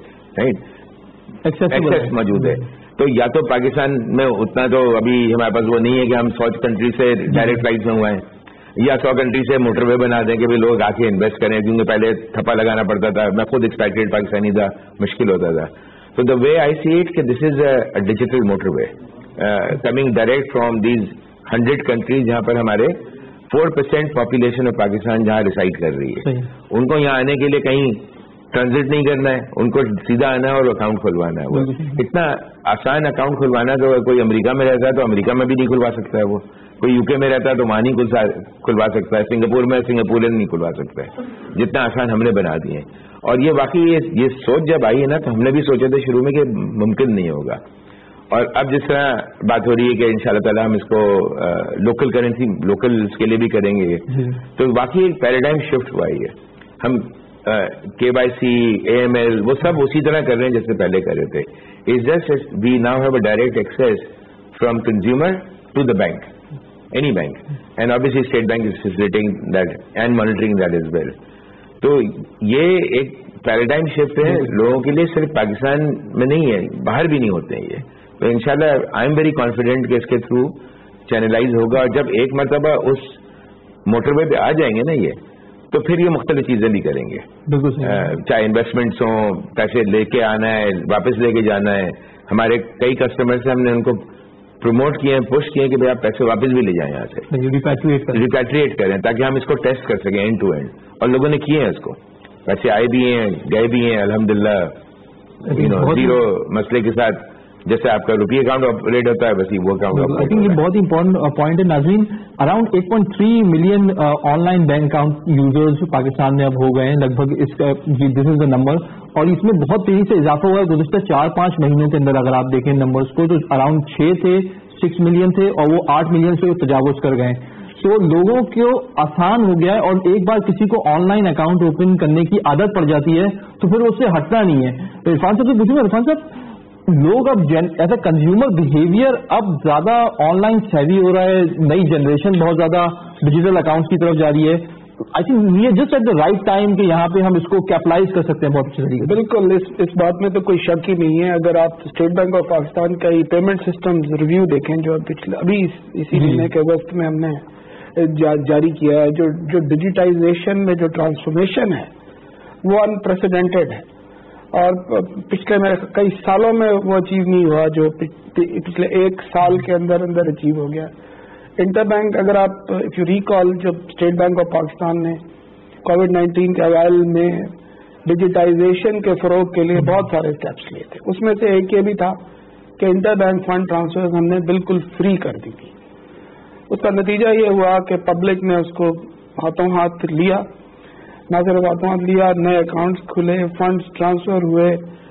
رائٹ, ایکسیس موجود ہے. تو یا تو پاکستان میں اتنا تو ابھی ہمارے پاس وہ نہیں ہے کہ ہم سو کنٹریز سے ڈائریکٹ فلائٹ میں ہوئے ہیں, یا سو کنٹری سے موٹر وے بنا دیں کہ بھائی لوگ آ کے انویسٹ کریں, کیونکہ پہلے تھپا لگانا پڑتا تھا. میں خود ایکسپیکٹڈ پاکستانی تھا, مشکل ہوتا تھا. So the way I see it, کہ this is a, a digital motorway uh, coming direct from these hundred countries جہاں پر ہمارے four percent population of Pakistan جہاں ریسائڈ کر رہی ہے. ان کو یہاں آنے کے لیے کہیں ٹرانزٹ نہیں کرنا ہے, ان کو سیدھا آنا ہے اور اکاؤنٹ کھلوانا ہے. وہ اتنا آسان اکاؤنٹ کھلوانا تو کوئی امریکہ میں رہتا ہے تو امریکہ میں بھی نہیں کھلوا سکتا ہے, وہ کوئی یو کے میں رہتا ہے تو وہاں نہیں کھلوا سکتا ہے, سنگاپور میں سنگاپورین نہیں کھلوا سکتا ہے. جتنا آسان ہم نے بنا دیے ہیں. اور یہ واقعی یہ سوچ جب آئی ہے نا تو ہم نے بھی سوچا تھا شروع میں کہ ممکن نہیں ہوگا. اور اب جس طرح بات ہو رہی ہے کہ ان شاء اللہ تعالیٰ ہم اس کو لوکل کرنسی لوکل کے لیے بھی کریں گے, تو واقعی ایک پیراڈائم شفٹ ہوا ہے. ہم K Y C, A M L وہ سب اسی طرح کر رہے ہیں جیسے پہلے کر رہے تھے. It's just we now have a direct access from consumer to the bank, any bank, and obviously State Bank is facilitating that and monitoring that as well. تو یہ ایک پیراڈائم شفٹ ہے لوگوں کے لیے, صرف پاکستان میں نہیں ہے, باہر بھی نہیں ہوتے ہیں یہ. تو انشاءاللہ آئی ایم ویری کانفیڈنٹ کہ اس کے تھرو چینلائز ہوگا. اور جب ایک مرتبہ اس موٹر وے پہ آ جائیں گے نا یہ, تو پھر یہ مختلف چیزیں بھی کریں گے, چاہے انویسٹمنٹس ہوں, پیسے لے کے آنا ہے, واپس لے کے جانا ہے. ہمارے کئی کسٹمر سے ہم نے ان کو پروموٹ کیے ہیں, پش کیے ہیں کہ بھائی آپ پیسے واپس بھی لے جائیں یہاں سے, ریپیٹریٹ کریں تاکہ ہم اس کو ٹیسٹ کر سکیں اینڈ ٹو اینڈ. اور لوگوں نے کیے ہیں اس کو, پیسے آئے بھی ہیں گئے بھی ہیں الحمدللہ, زیرو مسئلے کے ساتھ. جیسے آپ کا روپی اکاؤنٹ آپریٹ ہوتا ہے ویسے وہ اکاؤنٹ. آئی تھنک یہ بہت امپورٹنٹ پوائنٹ ہے ناظرین. Around eight point three million online bank account users Pakistan میں اب ہو گئے ہیں لگ بھگ. اس کا دس از دا نمبر, اور اس میں بہت تیزی سے اضافہ ہوا ہے گزشتہ چار پانچ مہینوں کے اندر. اگر آپ دیکھیں نمبرس کو تو اراؤنڈ چھ تھے, سکس ملین تھے, اور وہ آٹھ ملین سے تجاوز کر گئے. تو لوگوں کو آسان ہو گیا ہے, اور ایک بار کسی کو آن لائن اکاؤنٹ اوپن کرنے کی عادت پڑ جاتی ہے تو پھر اس سے ہٹنا نہیں ہے. تو عرفان صاحب سے پوچھوں گا, عرفان صاحب لوگ اب ایز اے کنزیومر بہیویئر اب زیادہ آن لائن سیوی ہو رہا ہے, نئی جنریشن بہت زیادہ ڈیجیٹل اکاؤنٹس کی طرف جا رہی ہے. آئی تھنک یہ just at the right time کہ یہاں پہ ہم اس کو کیپٹلائز کر سکتے ہیں بہت اچھے طریقے. بالکل, اس اس بات میں تو کوئی شک ہی نہیں ہے. اگر آپ اسٹیٹ بینک آف پاکستان کا یہ پیمنٹ سسٹم ریویو دیکھیں جو پچھلے ابھی اسی مہینے کے اگست میں ہم نے جاری کیا ہے, جو جو ڈیجیٹائزیشن میں جو ٹرانسفارمیشن ہے وہ انپریسیڈنٹڈ ہے, اور پچھلے میرے کئی سالوں میں وہ اچیو نہیں ہوا جو پچھلے ایک سال کے اندر اندر اچیو ہو گیا. انٹر بینک, اگر آپ اف یو ریکال, جب اسٹیٹ بینک آف پاکستان نے کووڈ نائنٹین کے اوائل میں ڈیجیٹائزیشن کے فروغ کے لیے بہت سارے اسٹیپس لیے تھے, اس میں سے ایک یہ بھی تھا کہ انٹر بینک فنڈ ٹرانسفر ہم نے بالکل فری کر دی تھی. اس کا نتیجہ یہ ہوا کہ پبلک نے اس کو ہاتھوں ہاتھ لیا, نہ صرف ہاتھوں ہاتھ لیا, نئے اکاؤنٹس کھلے, فنڈس ٹرانسفر ہوئے,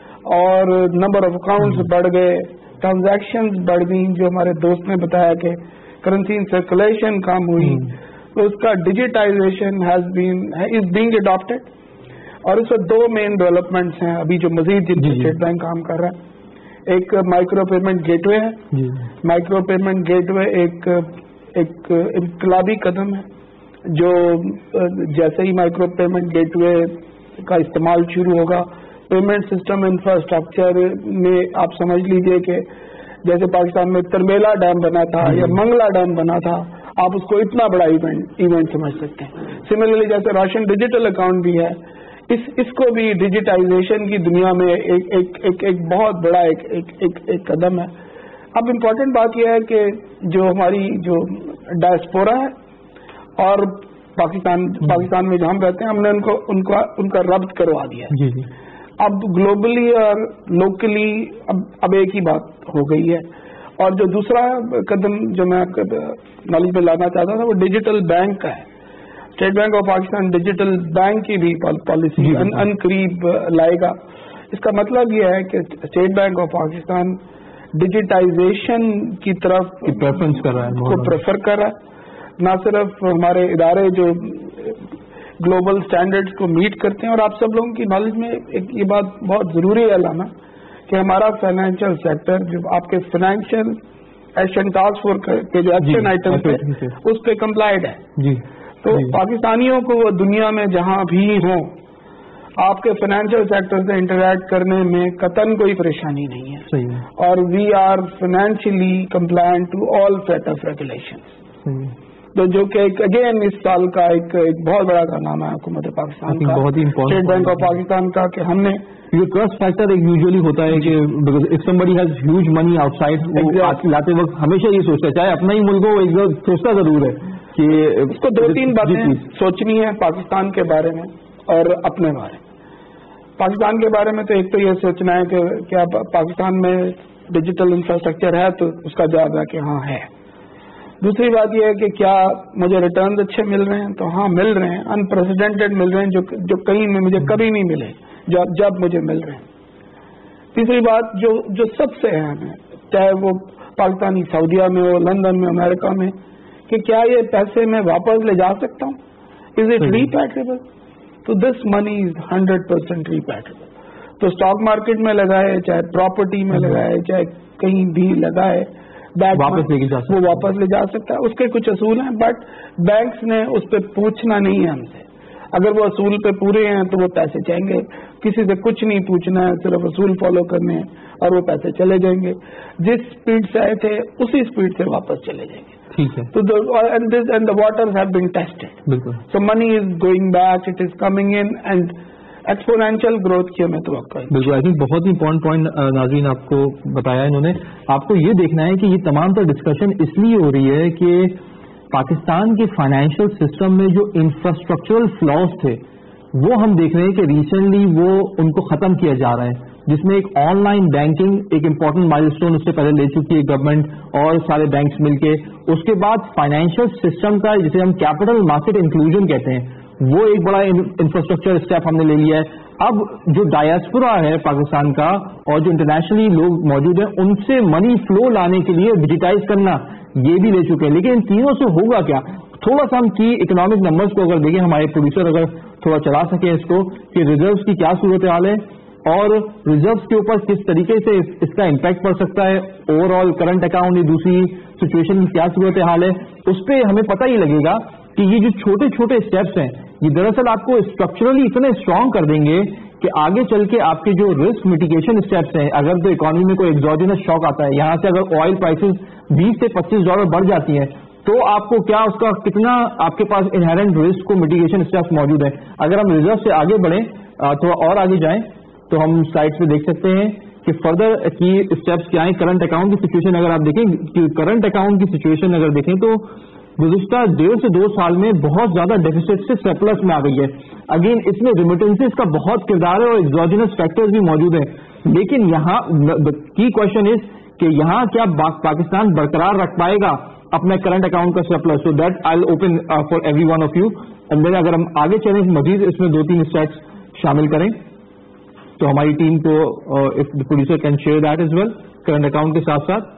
اور نمبر آف اکاؤنٹس بڑھ گئے, ٹرانزیکشنز بڑھ گئیں. جو ہمارے دوست نے بتایا کہ کرنسی سرکولیشن کم ہوئی, تو اس کا digitization has been as being adapted. اور اس میں دو مین ڈیولپمنٹس ہیں ابھی جو مزید جن پر اسٹیٹ بینک کام کر رہا ہے. ایک مائکرو پیمنٹ گیٹ وے ہے. مائکرو پیمنٹ گیٹ وے ایک ایک انقلابی قدم ہے, جو جیسے ہی مائکرو پیمنٹ گیٹ وے کا استعمال شروع ہوگا, پیمنٹ سسٹم انفراسٹرکچر میں آپ سمجھ لیجئے کہ جیسے پاکستان میں ترمیلا ڈیم بنا تھا یا منگلا ڈیم بنا تھا, آپ اس کو اتنا بڑا ایونٹ ایونٹ سمجھ سکتے ہیں. سملرلی جیسے روشن ڈیجیٹل اکاؤنٹ بھی ہے, اس اس کو بھی ڈیجیٹائزیشن کی دنیا میں ایک ایک ایک ایک بہت بڑا ایک ایک ایک ایک قدم ہے. اب امپورٹنٹ بات یہ ہے کہ جو ہماری جو ڈائسپورا ہے اور پاکستان پاکستان میں جو ہم رہتے ہیں, ہم نے ان کو ان کا ان کا ربط کروا دیا ہے. اب گلوبلی اور لوکلی اب اب ایک ہی بات ہو گئی ہے. اور جو دوسرا قدم جو میں نالج میں لانا چاہتا تھا وہ ڈیجیٹل بینک کا ہے. State Bank of Pakistan digital bank کی بھی پالیسی ان قریب لائے گا. اس کا مطلب یہ ہے کہ State Bank of Pakistan digitization کی طرف پریفرنس کر رہا ہے, کو پریفر کر رہا ہے. نہ صرف ہمارے ادارے جو گلوبل اسٹینڈرڈز کو میٹ کرتے ہیں, اور آپ سب لوگوں کی نالج میں ایک یہ بات بہت ضروری ہے لانا کہ ہمارا فائنینشیل سیکٹر جو آپ کے فائنینشیل ایکشن ٹاسک فورس کے جو ایکشن آئٹمس ہے اس پہ کمپلائڈ ہے. جی تو پاکستانیوں کو وہ دنیا میں جہاں بھی ہوں آپ کے فائنینشیل سیکٹر سے انٹریکٹ کرنے میں قطعاً کوئی پریشانی نہیں ہے, اور we are financially compliant to all set of regulation. تو جو کہ اگین اس سال کا ایک ایک بہت بڑا کارنامہ ہے حکومت پاکستان کا, اسٹیٹ بینک آف پاکستان کا, کہ ہم نے یہ ٹرسٹ فیکٹر ایک یوزلی ہوتا ہے کہ if somebody has huge money outside, لاتے وقت ہمیشہ یہ سوچتا ہے, چاہے اپنا ہی ملک ہو, ایک سوچتا ضرور ہے کہ اس کو دو تین باتیں سوچنی ہے پاکستان کے بارے میں اور اپنے بارے میں. پاکستان کے بارے میں تو ایک تو یہ سوچنا ہے کہ کیا پاکستان میں ڈیجیٹل انفراسٹرکچر ہے, تو اس کا جواب ہے کہ ہاں ہے. دوسری بات یہ ہے کہ کیا مجھے ریٹرنز اچھے مل رہے ہیں, تو ہاں مل رہے ہیں, انپریسیڈنٹڈ مل رہے ہیں, جو جو کہیں میں مجھے کبھی نہیں ملے جب جب مجھے مل رہے ہیں. تیسری بات جو جو سب سے اہم ہے, چاہے وہ پاکستانی سعودیہ میں ہو, لندن میں, امریکہ میں, کہ کیا یہ پیسے میں واپس لے جا سکتا ہوں, از اٹ ریپیٹریبل. تو دس منی از ہنڈریڈ پرسینٹ ریپیٹریبل. تو اسٹاک مارکیٹ میں لگائے, چاہے پراپرٹی میں لگائے, چاہے کہیں بھی لگائے, واپس لے جا وہ واپس لے جا سکتا ہے. اس کے کچھ اصول ہیں, بٹ بینکس نے اس پہ پوچھنا نہیں ہے ہم سے. اگر وہ اصول پہ پورے ہیں تو وہ پیسے چاہیں گے, کسی سے کچھ نہیں پوچھنا ہے, صرف اصول فالو کرنے ہیں اور وہ پیسے چلے جائیں گے. جس اسپیڈ سے آئے تھے اسی اسپیڈ سے واپس چلے جائیں گے. ٹھیک ہے. تو واٹرز ہیو بین ٹیسٹڈ, بالکل. So money is going back, it is coming in, and exponential growth کی ہمیں توقع ہے. بالکل. آئی تھنک بہت ہی امپورٹنٹ پوائنٹ ناظرین آپ کو بتایا انہوں نے. آپ کو یہ دیکھنا ہے کہ یہ تمام تر ڈسکشن اس لیے ہو رہی ہے کہ پاکستان کے فائنینشیل سسٹم میں جو انفراسٹرکچرل فلاز تھے وہ ہم دیکھ رہے ہیں کہ ریسنٹلی وہ ان کو ختم کیا جا رہا ہے, جس میں ایک آن لائن بینکنگ ایک امپورٹنٹ مائل اسٹون اس سے پہلے لے چکی ہے گورنمنٹ اور سارے بینکس مل کے. اس کے بعد فائنینشیل سسٹم کا جسے ہم کیپٹل مارکیٹ انکلوژن کہتے ہیں, وہ ایک بڑا انفراسٹرکچر اسٹیپ ہم نے لے لیا ہے. اب جو ڈائسپورا ہے پاکستان کا اور جو انٹرنیشنلی لوگ موجود ہیں, ان سے منی فلو لانے کے لیے ڈیجیٹائز کرنا یہ بھی لے چکے ہیں. لیکن ان تینوں سے ہوگا کیا, تھوڑا سا ہم کی اکنامک نمبرز کو اگر دیکھیں, ہمارے پروڈیوسر اگر تھوڑا چلا سکے اس کو کہ ریزروز کی کیا صورت حال ہے, اور ریزروز کے اوپر کس طریقے سے اس کا امپیکٹ پڑ سکتا ہے، اوور آل کرنٹ اکاؤنٹ یا دوسری سچویشن کی کیا صورت حال ہے، اس پہ ہمیں پتہ ہی لگے گا کہ یہ جو چھوٹے چھوٹے اسٹیپس ہیں یہ دراصل آپ کو اسٹرکچرلی اتنے اسٹرانگ کر دیں گے کہ آگے چل کے آپ کے جو رسک میٹیگیشن اسٹیپس ہیں، اگر تو اکانومی میں کوئی ایگزوجینس شاک آتا ہے، یہاں سے اگر آئل پرائسز بیس سے پچیس ڈالر بڑھ جاتی ہیں تو آپ کو کیا اس کا کتنا آپ کے پاس انہیرنٹ رسک کو میٹیگیشن اسٹیپس موجود ہیں. اگر ہم ریزرو سے آگے بڑھیں تھوڑا اور آگے جائیں تو ہم سلائڈ پہ دیکھ سکتے ہیں کہ فردر کی اسٹیپس کیا ہیں. کرنٹ اکاؤنٹ کی سچویشن اگر آپ دیکھیں، کرنٹ اکاؤنٹ کی سچویشن اگر دیکھیں تو گزشتہ ڈیڑھ سے دو سال میں بہت زیادہ ڈیفیسٹ سے سرپلس میں آ گئی ہے. اگین اس میں ریمیٹنسز کا بہت کردار ہے اور ایگزوجینس فیکٹرز بھی موجود ہیں، لیکن یہاں کی کوشچن از کہ یہاں کیا پاکستان برقرار رکھ پائے گا اپنا کرنٹ اکاؤنٹ کا surplus. So that I will open for every one of you. And then اگر ہم آگے چلیں مزید اس میں دو تین اسٹیٹس شامل کریں تو ہماری ٹیم کو if the producer can share that as well current account کے ساتھ ساتھ.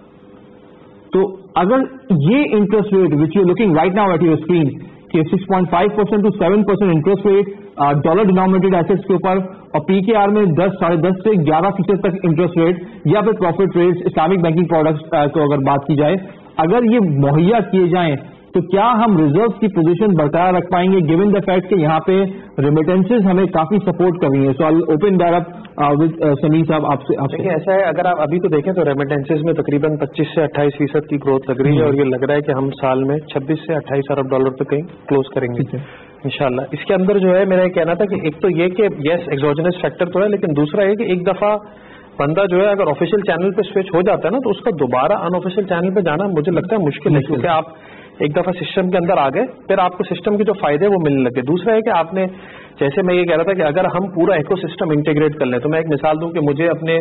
تو اگر یہ interest rate which you looking right now at your screen کہ six point five percent to seven percent interest rate dollar denominated assets کے اوپر اور پی کے آر میں دس ساڑھے دس سے گیارہ فیصد تک انٹرسٹ ریٹ یا پھر profit rates Islamic banking products کو اگر بات کی جائے اگر یہ مہیا کیے جائیں تو کیا ہم ریزروز کی پوزیشن برقرار رکھ پائیں گے گیون دا فیکٹ کہ یہاں پہ ریمیٹنسز ہمیں کافی سپورٹ کر رہی ہیں. So I open that up with Sameer صاحب آپ سے. دیکھیں ایسا ہے اگر آپ ابھی تو دیکھیں تو ریمیٹنسز میں تقریباً پچیس سے اٹھائیس فیصد کی گروتھ لگ رہی ہے اور یہ لگ رہا ہے کہ ہم سال میں چھبیس سے اٹھائیس ارب ڈالر پہ کہیں کلوز کریں گے انشاءاللہ. اس کے اندر جو ہے میرا یہ کہنا تھا کہ ایک تو یہ کہ یس ایگزوجنس فیکٹر تو ہے، لیکن دوسرا یہ کہ ایک دفعہ بندہ جو ہے اگر آفیشیل چینل پہ سوئچ ہو جاتا ہے نا تو اس کا دوبارہ ان آفیشیل چینل پہ جانا مجھے لگتا ہے مشکل ہے، کیونکہ آپ ایک دفعہ سسٹم کے اندر آ گئے پھر آپ کو سسٹم کے جو فائدے وہ ملنے لگے. دوسرا ہے کہ آپ نے جیسے میں یہ کہہ رہا تھا کہ اگر ہم پورا ایکو سسٹم انٹیگریٹ کر لیں تو میں ایک مثال دوں کہ مجھے اپنے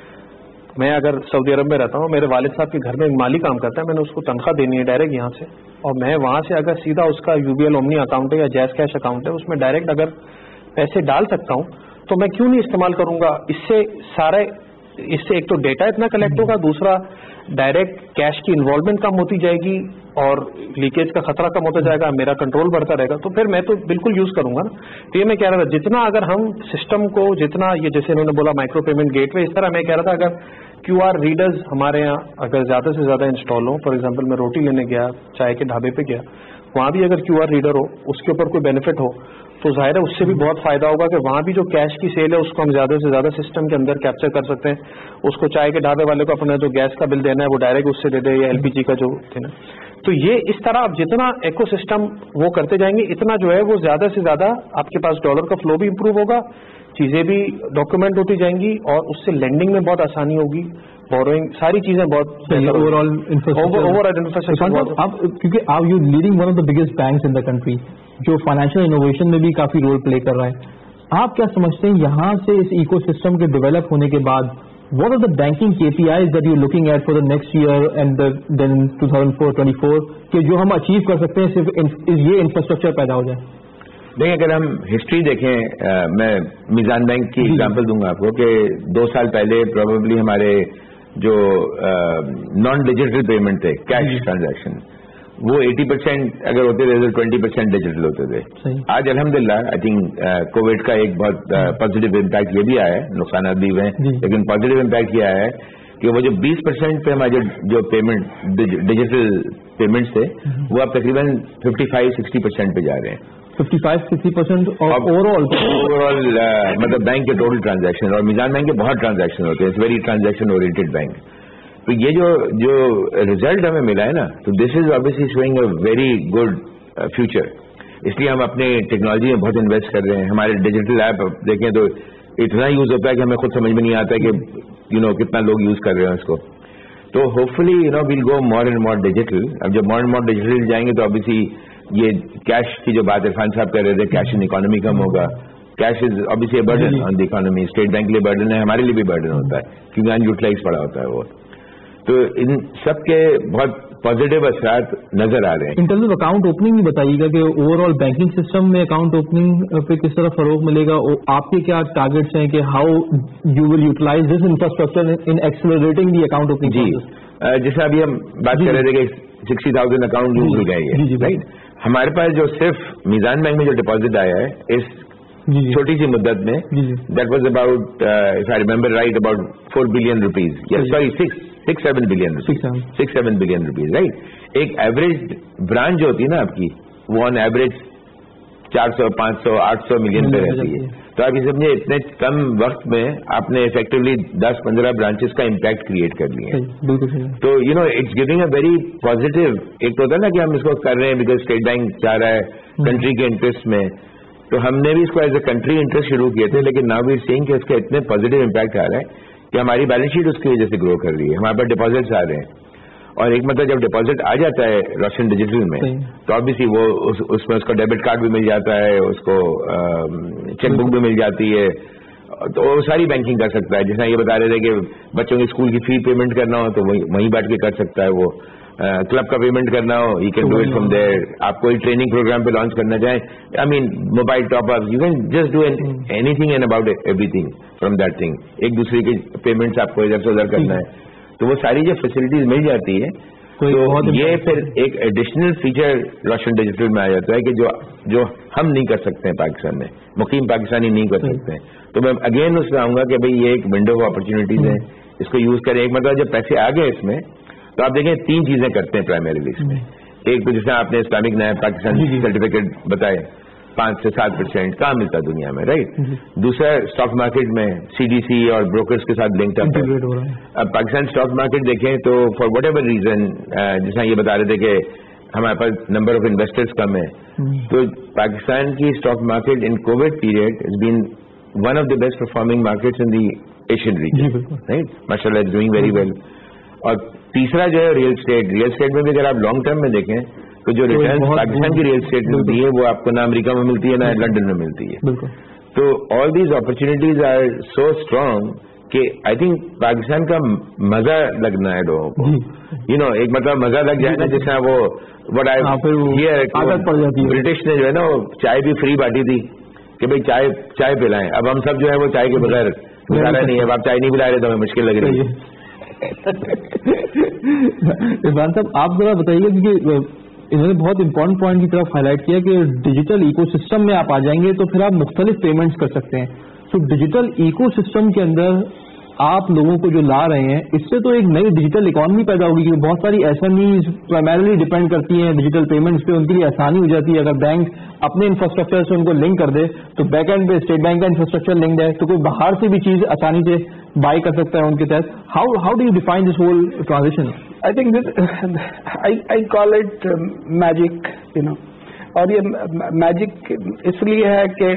میں اگر سعودی عرب میں رہتا ہوں، میرے والد صاحب کے گھر میں ایک مالی کام کرتا ہے، میں نے اس کو تنخواہ دینی ہے ڈائریکٹ یہاں سے، اور میں وہاں سے اگر سیدھا اس کا U B L Omni account ہے یا جیز کیش اکاؤنٹ ہے اس میں ڈائریکٹ اگر پیسے ڈال سکتا ہوں تو میں کیوں نہیں استعمال کروں گا. اس سے سارے اس سے ایک تو ڈیٹا اتنا کلیکٹ ہوگا، دوسرا ڈائریکٹ کیش کی انوالومنٹ کم ہوتی جائے گی اور لیکیج کا خطرہ کم ہوتا جائے گا، میرا کنٹرول بڑھتا رہے گا. تو پھر میں تو بالکل یوز کروں گا نا. تو یہ میں کہہ رہا تھا جتنا اگر ہم سسٹم کو جتنا یہ جیسے انہوں نے بولا مائکرو پیمنٹ گیٹ وے، اس طرح میں کہہ رہا تھا اگر کیو آر ریڈرز ہمارے یہاں اگر زیادہ سے زیادہ انسٹال ہوں، فار ایگزامپل میں روٹی لینے گیا چائے کے ڈھابے پہ گیا، وہاں بھی اگر کیو آر ریڈر ہو اس کے اوپر کوئی بینیفٹ ہو تو ظاہر ہے اس سے بھی بہت فائدہ ہوگا کہ وہاں بھی جو کیش کی سیل ہے اس کو ہم زیادہ سے زیادہ سسٹم کے اندر کیپچر کر سکتے ہیں. اس کو چائے کے ڈھابے والے کو اپنا جو گیس کا بل دینا ہے وہ ڈائریکٹ اس سے دے دے یا ایل پی جی کا جو دینا. تو یہ اس طرح آپ جتنا ایکو سسٹم وہ کرتے جائیں گے اتنا جو ہے وہ زیادہ سے زیادہ آپ کے پاس ڈالر کا فلو بھی امپروو ہوگا، چیزیں بھی ڈاکومنٹ ہوتی جائیں گی اور اس سے لینڈنگ میں بہت آسانی ہوگی، بوروئنگ ساری چیزیں بہت اوور آل انفراسٹرکچر. اب کیونکہ آپ you leading one of the biggest banks in the country جو فائنینشیل انوویشن میں بھی کافی رول پلے کر رہا ہے، آپ کیا سمجھتے ہیں یہاں سے اس ایکو سسٹم کے ڈیولپ ہونے کے بعد what are the banking K P Is that you're looking at for the next year and the, then twenty twenty-four کہ جو ہم اچیو کر سکتے ہیں صرف یہ انفراسٹرکچر پیدا ہو جائے؟ دیکھیں اگر ہم ہسٹری دیکھیں، میں میزان بینک کی ایگزامپل دوں گا آپ کو کہ دو سال پہلے پروبیبلی ہمارے جو نان ڈیجیٹل پیمنٹ تھے کیش ٹرانزیکشن وہ ایٹی پرسینٹ اگر ہوتے تھے تو ٹوینٹی پرسینٹ ڈیجیٹل ہوتے تھے. آج الحمدللہ آئی تھنک کووڈ کا ایک بہت پازیٹیو امپیکٹ یہ بھی آیا ہے، نقصانات بھی ہوئے ہیں لیکن پازیٹیو امپیکٹ یہ آیا ہے کہ وہ جو بیس پرسینٹ پہ ہمارے جو پیمنٹ ڈیجیٹل پیمنٹس تھے وہ اب تقریباً ففٹی فائیو سکسٹی پرسینٹ پہ جا رہے ہیں. Fifty five sixty percent overall overall مطلب بینک کے ٹوٹل ٹرانزیکشن، اور میزان بینک کے بہت ٹرانزیکشن ہوتے ہیں، it's very transaction oriented bank. تو یہ جو جو ریزلٹ ہمیں ملا ہے نا تو this is obviously showing a very good future. اس لیے ہم اپنے ٹیکنالوجی میں بہت انویسٹ کر رہے ہیں. ہمارے ڈیجیٹل ایپ دیکھیں تو اتنا یوز ہوتا ہے کہ ہمیں خود سمجھ میں نہیں آتا کہ یو نو کتنا لوگ یوز کر رہے ہیں اس کو. تو hopefully you know we'll go more and more digital. اب جب مور اینڈ مور ڈیجیٹل جائیں گے تو آبویسلی یہ کیش کی جو بات عرفان صاحب کہہ رہے تھے کیش ان اکانومی کم ہوگا. Cash is obviously a burden on the economy. State Bank کے لیے برڈن ہے، ہمارے لیے بھی برڈن ہوتا ہے کیونکہ ان یوٹیلائز پڑا ہوتا ہے وہ. تو ان سب کے بہت پازیٹیو اثرات نظر آ رہے ہیں. In terms of account opening بھی بتائیے گا کہ اوور آل بینکنگ سسٹم میں اکاؤنٹ اوپننگ پہ کس طرح فروغ ملے گا. آپ کے کیا ٹارگیٹس ہیں کہ how you will utilize this infrastructure in accelerating the account opening? جی جیسے ابھی ہم بات کر رہے تھے کہ سکسٹی تھاؤزینڈ اکاؤنٹ یوز ہو گئے ہیں رائٹ. ہمارے پاس جو صرف میزان بینک میں جو ڈپازٹ آیا ہے اس چھوٹی سی مدت میں that was about if I remember right about four billion rupees sorry six six seven billion six seven billion rupees right. ایک ایوریج برانچ جو ہوتی ہے نا آپ کی وہ آن ایوریج چار سو پانچ سو آٹھ سو ملین پہ رہتی ہے. تو آپ یہ سمجھے اتنے کم وقت میں آپ نے افیکٹولی دس پندرہ برانچز کا امپیکٹ کریٹ کر لیے. تو you know it's giving a very positive. ایک تو ہوتا ہے نا کہ ہم اس کو کر رہے ہیں بیکاز اسٹیٹ بینک چاہ رہا ہے کنٹری کے انٹرسٹ میں, تو ہم نے بھی اس کو ایز اے کنٹری انٹرسٹ شروع کیے تھے, لیکن ناؤ وی آر سیئنگ کہ اس کا اتنے پازیٹیو امپیکٹ آ رہا ہے کہ ہماری بیلنس شیٹ اس کی وجہ سے گرو کر رہی ہے, ہمارے پاس ڈپازٹس آ رہے ہیں. اور ایک مطلب جب ڈپازٹ آ جاتا ہے روشن ڈیجیٹل میں تو آبویسلی وہ اس, اس میں اس کو ڈیبٹ کارڈ بھی مل جاتا ہے, اس کو چیک بک بھی مل جاتی ہے, تو وہ ساری بینکنگ کر سکتا ہے. جیسا یہ بتا رہے تھے کہ بچوں کی اسکول کی فی پیمنٹ کرنا ہو تو وہیں بیٹھ کے کر سکتا ہے, وہ کلب کا پیمنٹ کرنا ہو you can do it from there. آپ کوئی ٹریننگ پروگرام پہ لانچ کرنا چاہیں, I mean mobile top up, you can just do anything and about everything from that thing. ایک دوسرے کی پیمنٹس آپ کو ادھر سے ادھر کرنا ہے تو وہ ساری جو فیسلٹیز مل جاتی ہے. تو یہ پھر ایک ایڈیشنل فیچر روشن ڈیجیٹل میں آ جاتا ہے کہ جو جو ہم نہیں کر سکتے ہیں پاکستان میں, مقیم پاکستانی نہیں کر سکتے ہیں. تو میں اگین اس میں آؤں گا کہ بھائی یہ ایک ونڈو آف اپرچونیٹیز ہے, اس کو یوز کریں. ایک مطلب جب پیسے آ گئے اس میں تو آپ دیکھیں تین چیزیں کرتے ہیں پرائمریلی اس میں. ایک تو جیسے آپ نے اسلامک نیا پاکستان سرٹیفکیٹ بتائے پانچ سے سات پرسینٹ کہاں ملتا دنیا میں, رائٹ. دوسرا اسٹاک مارکیٹ میں سی ڈی سی اور بروکرز کے ساتھ لنکڈ اپ ہے. اب پاکستان اسٹاک مارکیٹ دیکھیں تو فار وٹ ایور ریزن, جیسا یہ بتا رہے تھے کہ ہمارے پاس نمبر آف انویسٹرز کم ہے, تو پاکستان کی stock market in COVID period has been one of the best performing markets in the Asian region, right, ماشاء اللہ ڈوئنگ ویری ویل. اور تیسرا جو ہے ریئل اسٹیٹ. ریئل اسٹیٹ میں بھی اگر آپ لانگ ٹرم میں دیکھیں تو جو ریٹرن پاکستان کی ریئل اسٹیٹ ملتی ہے وہ آپ کو نہ امریکہ میں ملتی ہے نہ لنڈن میں ملتی ہے. تو all these opportunities are so strong کہ آئی تھنک پاکستان کا مزہ لگنا ہے لوگوں کو, یو نو ایک مطلب مزہ لگ جائے نا, جس طرح وہ بٹ آئی برٹش نے جو ہے نا وہ چائے بھی فری بانٹی تھی کہ بھائی چائے چائے پلائیں. اب ہم سب جو ہے وہ چائے کے بغیر گزارا نہیں ہے. اب آپ چائے نہیں پلا رہے تو ہمیں مشکل لگ رہی ہے. عرفان صاحب آپ ذرا بتائیے کیونکہ انہوں نے بہت امپورٹنٹ پوائنٹ کی طرف ہائی لائٹ کیا کہ ڈیجیٹل ایکو سسٹم میں آپ آ جائیں گے تو پھر آپ مختلف پیمنٹس کر سکتے ہیں. سو ڈیجیٹل ایکو سسٹم کے اندر آپ لوگوں کو جو لا رہے ہیں اس سے تو ایک نئی ڈیجیٹل اکانومی پیدا ہوگی, کیونکہ بہت ساری S M Es primarily depend کرتی ہیں ڈیجیٹل پیمنٹس پہ, ان کے لیے آسانی ہو جاتی ہے. اگر بینک اپنے انفراسٹرکچر سے ان کو لنک کر دے تو بیک اینڈ پہ اسٹیٹ بینک کا انفراسٹرکچر لنکڈ ہے, تو کوئی باہر سے بھی چیز آسانی سے بائی کر سکتا ہے ان کے تحت. How how do you define this whole transaction? I think this, I, I call it um, magic, you know. اور یہ میجک اس لیے ہے کہ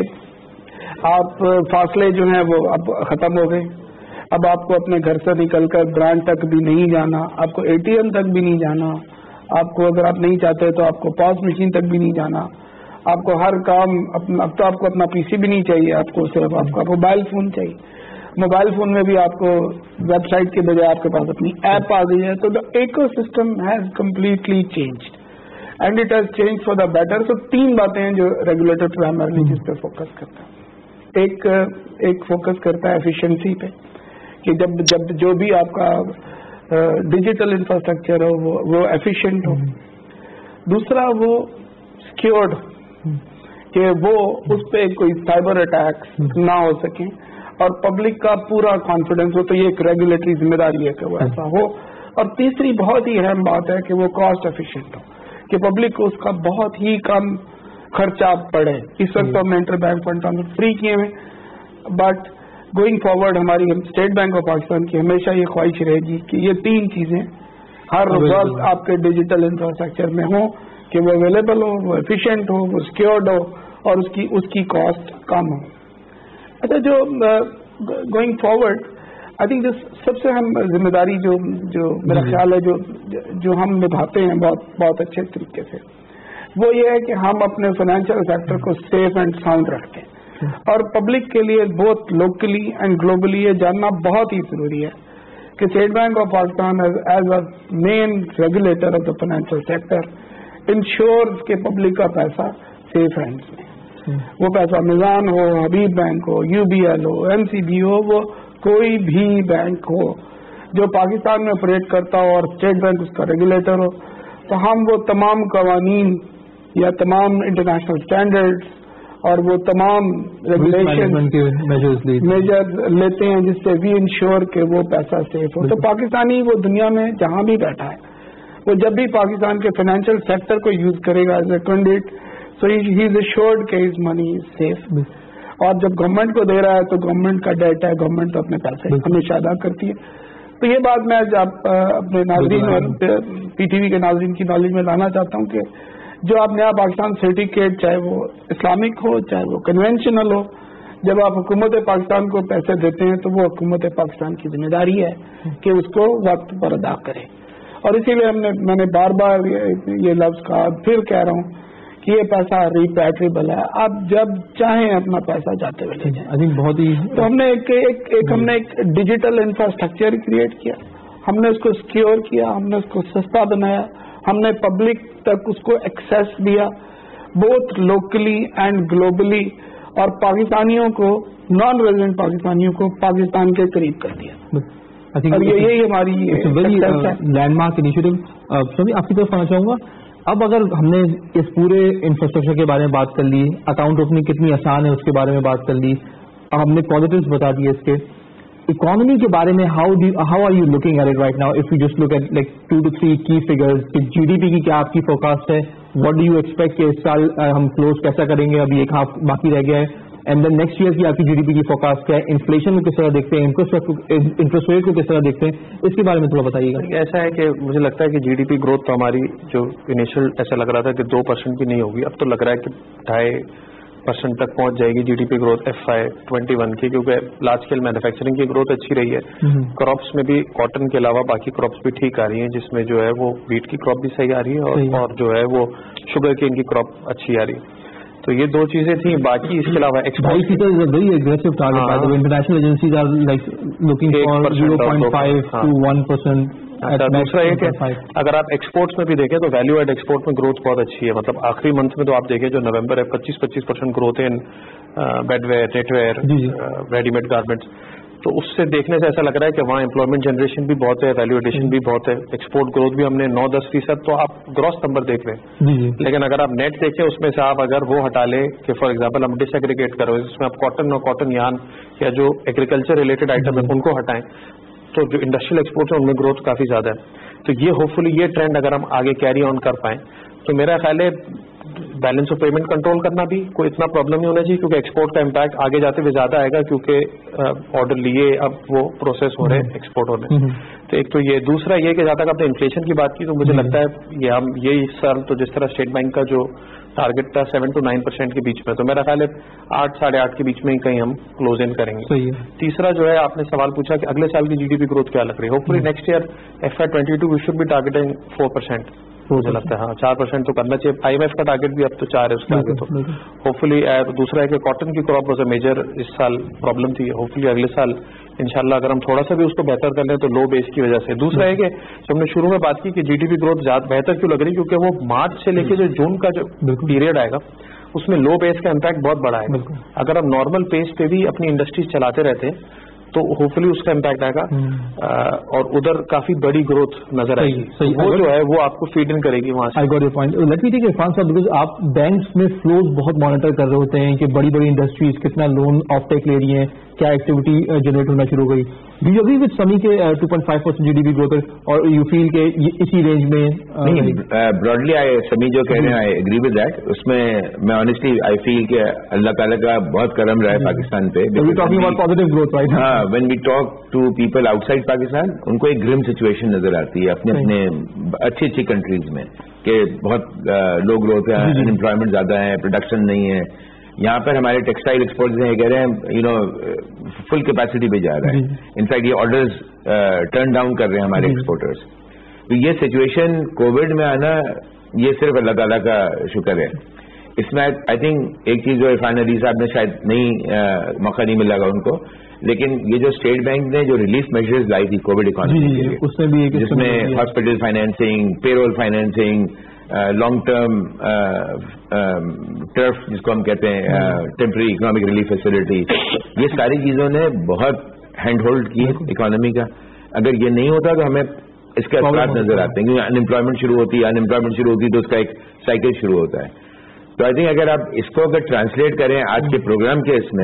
آپ فاصلے جو ہیں وہ اب ختم ہو گئے. اب آپ کو اپنے گھر سے نکل کر برانچ تک بھی نہیں جانا, آپ کو اے ٹی ایم تک بھی نہیں جانا, آپ کو اگر آپ نہیں چاہتے تو آپ کو پاس مشین تک بھی نہیں جانا, آپ کو ہر کام اپنا, اب تو آپ کو اپنا پی سی بھی نہیں چاہیے, آپ کو صرف آپ کا موبائل فون چاہیے. موبائل فون میں بھی آپ کو ویب سائٹ کے بجائے آپ کے پاس اپنی ایپ آ گئی ہے. تو the ecosystem has completely changed and it has change for the better. تو تین باتیں ہیں جو ریگولیٹر پرائمرلی جس پہ فوکس کرتا ہے. ایک ایک فوکس کرتا ہے ایفیشنسی پہ کہ جب جب جو بھی آپ کا ڈیجیٹل انفراسٹرکچر ہو وہ وہ ایفیشینٹ ہو. دوسرا وہ سیکیورڈ کہ وہ اس پہ کوئی سائبر اٹیکس نہ ہو سکیں اور پبلک کا پورا کانفیڈنس ہو. تو یہ ایک ریگولیٹری ذمہ داری ہے کہ وہ ایسا ہو. اور تیسری بہت ہی اہم بات ہے کہ وہ کاسٹ ایفیشینٹ ہو, کہ پبلک کو اس کا بہت ہی کم خرچہ پڑے. اس وقت تو ہم نے interbank fund transfer free کیے ہوئے, بٹ گوئنگ فارورڈ ہماری اسٹیٹ بینک آف پاکستان کی ہمیشہ یہ خواہش رہے گی کہ یہ تین چیزیں ہر وقت آپ کے ڈیجیٹل انفراسٹرکچر میں ہوں, کہ وہ اویلیبل ہو, وہ ایفیشینٹ ہو, وہ سیکیورڈ ہو اور اس کی اس کی کاسٹ کم ہو. اچھا, جو گوئنگ فارورڈ آئی تھنک سب سے ہم ذمہ داری جو جو میرا خیال ہے جو جو ہم نبھاتے ہیں بہت بہت اچھے طریقے سے, وہ یہ ہے کہ ہم اپنے فائنینشیل سیکٹر کو سیف اینڈ ساؤنڈ رکھتے ہیں. اور پبلک کے لیے بہت لوکلی اینڈ گلوبلی یہ جاننا بہت ہی ضروری ہے کہ State Bank of Pakistan as a main regulator of the financial sector ensures کہ پبلک کا پیسہ سیف ہینڈس میں. وہ پیسہ میزان ہو, حبیب بینک ہو, یو بی ایل ہو, این سی بی ہو, وہ کوئی بھی بینک ہو جو پاکستان میں آپریٹ کرتا ہو اور اسٹیٹ بینک اس کا ریگولیٹر ہو, تو ہم وہ تمام قوانین یا تمام انٹرنیشنل اسٹینڈرڈز اور وہ تمام ریگولیشن میجر لیتے ہیں جس سے وی انشور کہ وہ پیسہ سیف ہو. تو پاکستانی وہ دنیا میں جہاں بھی بیٹھا ہے وہ جب بھی پاکستان کے فائنینشیل سیکٹر کو یوز کرے گا as a conduit so he is assured کہ ہز منی از سیف. اور جب گورنمنٹ کو دے رہا ہے تو گورنمنٹ کا ڈیٹ ہے, گورنمنٹ تو اپنے پیسے ہمیشہ ادا کرتی ہے. تو یہ بات میں جب اپنے ناظرین اور پی ٹی وی کے ناظرین کی نالج میں لانا چاہتا ہوں کہ جو آپ نیا پاکستان سرٹیفکیٹ چاہے وہ اسلامک ہو چاہے وہ کنونشنل ہو, جب آپ حکومت پاکستان کو پیسے دیتے ہیں تو وہ حکومت پاکستان کی ذمہ داری ہے کہ اس کو وقت پر ادا کرے. اور اسی لیے ہم نے میں نے بار بار یہ لفظ کہا, پھر کہہ رہا ہوں کہ یہ پیسہ ریپیٹریبل ہے, آپ جب چاہیں اپنا پیسہ جاتے ہوئے لے جائیں. بہت ہی تو ہم نے ایک ایک, ایک ہم نے ایک ڈیجیٹل انفراسٹرکچر کریٹ کیا, ہم نے اس کو سیکیور کیا, ہم نے اس کو سستا بنایا, ہم نے پبلک تک اس کو ایکسیس دیا بوتھ لوکلی اینڈ گلوبلی, اور پاکستانیوں کو نان ریزیڈنٹ پاکستانیوں کو پاکستان کے قریب کر دیا. اور یہی ہماری لینڈ مارک انیشیٹو. سبھی آپ کی طرف آنا چاہوں گا, اب اگر ہم نے اس پورے انفراسٹرکچر کے بارے میں بات کر لی, اکاؤنٹ اوپننگ کتنی آسان ہے اس کے بارے میں بات کر لی, اب ہم نے پازیٹیوز بتا دیے اس کے, اکانومی کے بارے میں how do how are you looking at it right now if you just look at like two two three کی فگرز, جی ڈی پی کی کیا آپ کی فوکاسٹ ہے, واٹ ڈو یو ایکسپیکٹ کہ اس سال ہم کلوز کیسا کریں گے, ابھی ایک ہاف باقی رہ گیا ہے, اینڈ دین نیکسٹ ایئر کی آپ کی جی ڈی پی کی فوکاسٹ کیا ہے, انفلیشن کو کس طرح دیکھتے ہیں, انٹرسٹ ریٹ کو کس طرح دیکھتے ہیں, اس کے بارے میں تھوڑا بتائیے گا. ایسا ہے کہ مجھے لگتا ہے کہ جی ڈی پی گروتھ تو ہماری جو انیشیل ایسا لگ رہا تھا کہ دو پرسینٹ کی نہیں ہوگی, اب تو لگ رہا ہے کہ ڈھائی پرسینٹ تک پہنچ جائے گی G D P growth F Y twenty one کی, کیونکہ لارج اسکیل مینوفیکچرنگ کی گروتھ اچھی رہی ہے. کراپس میں بھی کاٹن کے علاوہ باقی کراپس بھی ٹھیک آ رہی ہیں, جس میں جو ہے وہ ویٹ کی کراپ بھی صحیح آ رہی ہے, اور اور جو ہے وہ شوگر کین کی کراپ اچھی آ رہی ہے. تو یہ دو چیزیں تھیں. باقی اس کے علاوہ international agencies are like looking for zero point five to one percent. دوسرا یہ کہ اگر آپ ایکسپورٹس میں بھی دیکھیں تو ویلیو ایڈ ایکسپورٹ میں گروتھ بہت اچھی ہے. مطلب آخری منتھ میں تو آپ دیکھیں جو نومبر ہے پچیس پچیس پرسینٹ گروتھ ہے in bedwear, knitwear, readymade garments. تو اس سے دیکھنے سے ایسا لگ رہا ہے کہ وہاں امپلائمنٹ جنریشن بھی بہت ہے, ویلیو ایڈیشن بھی بہت ہے, ایکسپورٹ گروتھ بھی ہم نے نو دس فیصد تو آپ گراس نمبر دیکھ رہے ہیں. لیکن اگر آپ نیٹ دیکھیں اس میں سے آپ اگر وہ ہٹا لیں کہ فار ایگزامپل ہم ڈس ایگریگیٹ کرو, اس میں آپ کاٹن اور کاٹن یارن یا جو ایگریکلچر ریلیٹڈ آئٹم ہے ان کو ہٹائیں تو جو انڈسٹریل ایکسپورٹ ہے ان میں گروتھ کافی زیادہ ہے. تو یہ ہوپ فلی یہ ٹرینڈ اگر ہم آگے کیری آن کر پائیں تو میرا خیال ہے بیلنس آف پیمنٹ کنٹرول کرنا بھی کوئی اتنا پرابلم نہیں ہونا چاہیے, کیونکہ ایکسپورٹ کا امپیکٹ آگے جاتے ہوئے زیادہ آئے گا, کیونکہ آرڈر لیے اب وہ پروسیس ہو رہے ہیں ایکسپورٹ ہونے. تو ایک تو یہ, دوسرا یہ کہ جہاں تک آپ نے انفلیشن کی بات کی تو مجھے لگتا ہے یہ ہم یہی سال تو جس طرح اسٹیٹ بینک کا جو ٹارگیٹ تھا سیون ٹو نائن پرسینٹ کے بیچ میں, تو میرا خیال ہے آٹھ ساڑھے آٹھ کے بیچ میں ہی کہیں ہم کلوز ان کریں گے. تیسرا جو ہے آپ نے سوال پوچھا کہ اگلے سال کی جی ڈی پی گروتھ کیا لگ رہی ہے. Hopefully next year F Y twenty two we should be targeting four percent مجھے لگتا ہے. ہاں چار پرسینٹ تو کرنا چاہیے. آئی ایم ایف کا ٹارگیٹ بھی اب تو چار ہے اس کے آگے. تو ہوپ فلی دوسرا ہے کہ کاٹن کی کراپ واز اے میجر اس سال پرابلم تھی. ہوپ فلی اگلے سال انشاءاللہ اگر ہم تھوڑا سا بھی اس کو بہتر کر لیں تو لو بیس کی وجہ سے. دوسرا ہے کہ جب ہم نے شروع میں بات کی کہ جی ڈی پی گروتھ زیادہ بہتر کیوں لگ رہی, کیونکہ وہ مارچ سے لے کے جو جون کا جو پیریڈ آئے گا اس میں لو بیس کا امپیکٹ بہت بڑا ہے. اگر ہم نارمل پیس پہ بھی اپنی انڈسٹریز چلاتے رہتے ہیں تو ہوپ فلی اس کا امپیکٹ آئے گا اور ادھر کافی بڑی گروتھ نظر آئے گی. وہ جو ہے وہ آپ کو فیڈ ان کرے گی وہاں سے. لیٹ می ٹیک عرفان صاحب, بیکاز آپ بینکس میں فلوز بہت مانیٹر کر رہے ہوتے ہیں کہ بڑی بڑی انڈسٹریز کتنا لون آف ٹیک لے رہی ہیں, کیا ایکٹیویٹی جنریٹ ہونا شروع ہو گئی. ڈو یو اگری وتھ سمی کے two point five percent G D P growth, اور یو فیل کہ اسی رینج میں براڈلی آئی سمی جو کہہ رہے ہیں آئی اگری ود دیٹ. اس میں میں آنیسٹلی آئی فیل کہ اللہ تعالیٰ کا بہت کرم رہا ہے پاکستان پہ. ہاں when we talk to people outside Pakistan ان کو ایک گرم سچویشن نظر آتی ہے اپنے اپنے اچھی اچھی کنٹریز میں کہ بہت لو گروتھ ہے, انمپلائمنٹ زیادہ ہے, پروڈکشن نہیں ہے. یہاں پر ہمارے ٹیکسٹائل ایکسپورٹس ہیں کہہ رہے ہیں یو نو فل کیپیسٹی پہ جا رہا ہے. انفیکٹ یہ آرڈرز ٹرن ڈاؤن کر رہے ہیں ہمارے ایکسپورٹرز. تو یہ سچویشن کووڈ میں آنا یہ صرف اللہ تعالیٰ کا شکر ہے. اس میں آئی تھنک ایک چیز جو عرفان علی صاحب نے شاید نہیں موقع نہیں ملا گا ان کو, لیکن یہ جو اسٹیٹ بینک نے جو ریلیف میجرز لائی تھی کووڈ اکانومی کے لیے, جس میں hospital financing, payroll financing, long term ٹرف جس کو ہم کہتے ہیں ٹیمپرری اکنامک ریلیف فیسلٹی, یہ ساری چیزوں نے بہت ہینڈ ہولڈ کی اکانومی کا. اگر یہ نہیں ہوتا تو ہمیں اس کے اثرات نظر آتے ہیں, کیونکہ ان امپلائمنٹ شروع ہوتی ہے, ان امپلائمنٹ شروع ہوتی ہے تو اس کا ایک سائیکل شروع ہوتا ہے. تو آئی تھنک اگر آپ اس کو اگر ٹرانسلیٹ کریں آج کے پروگرام کے اس میں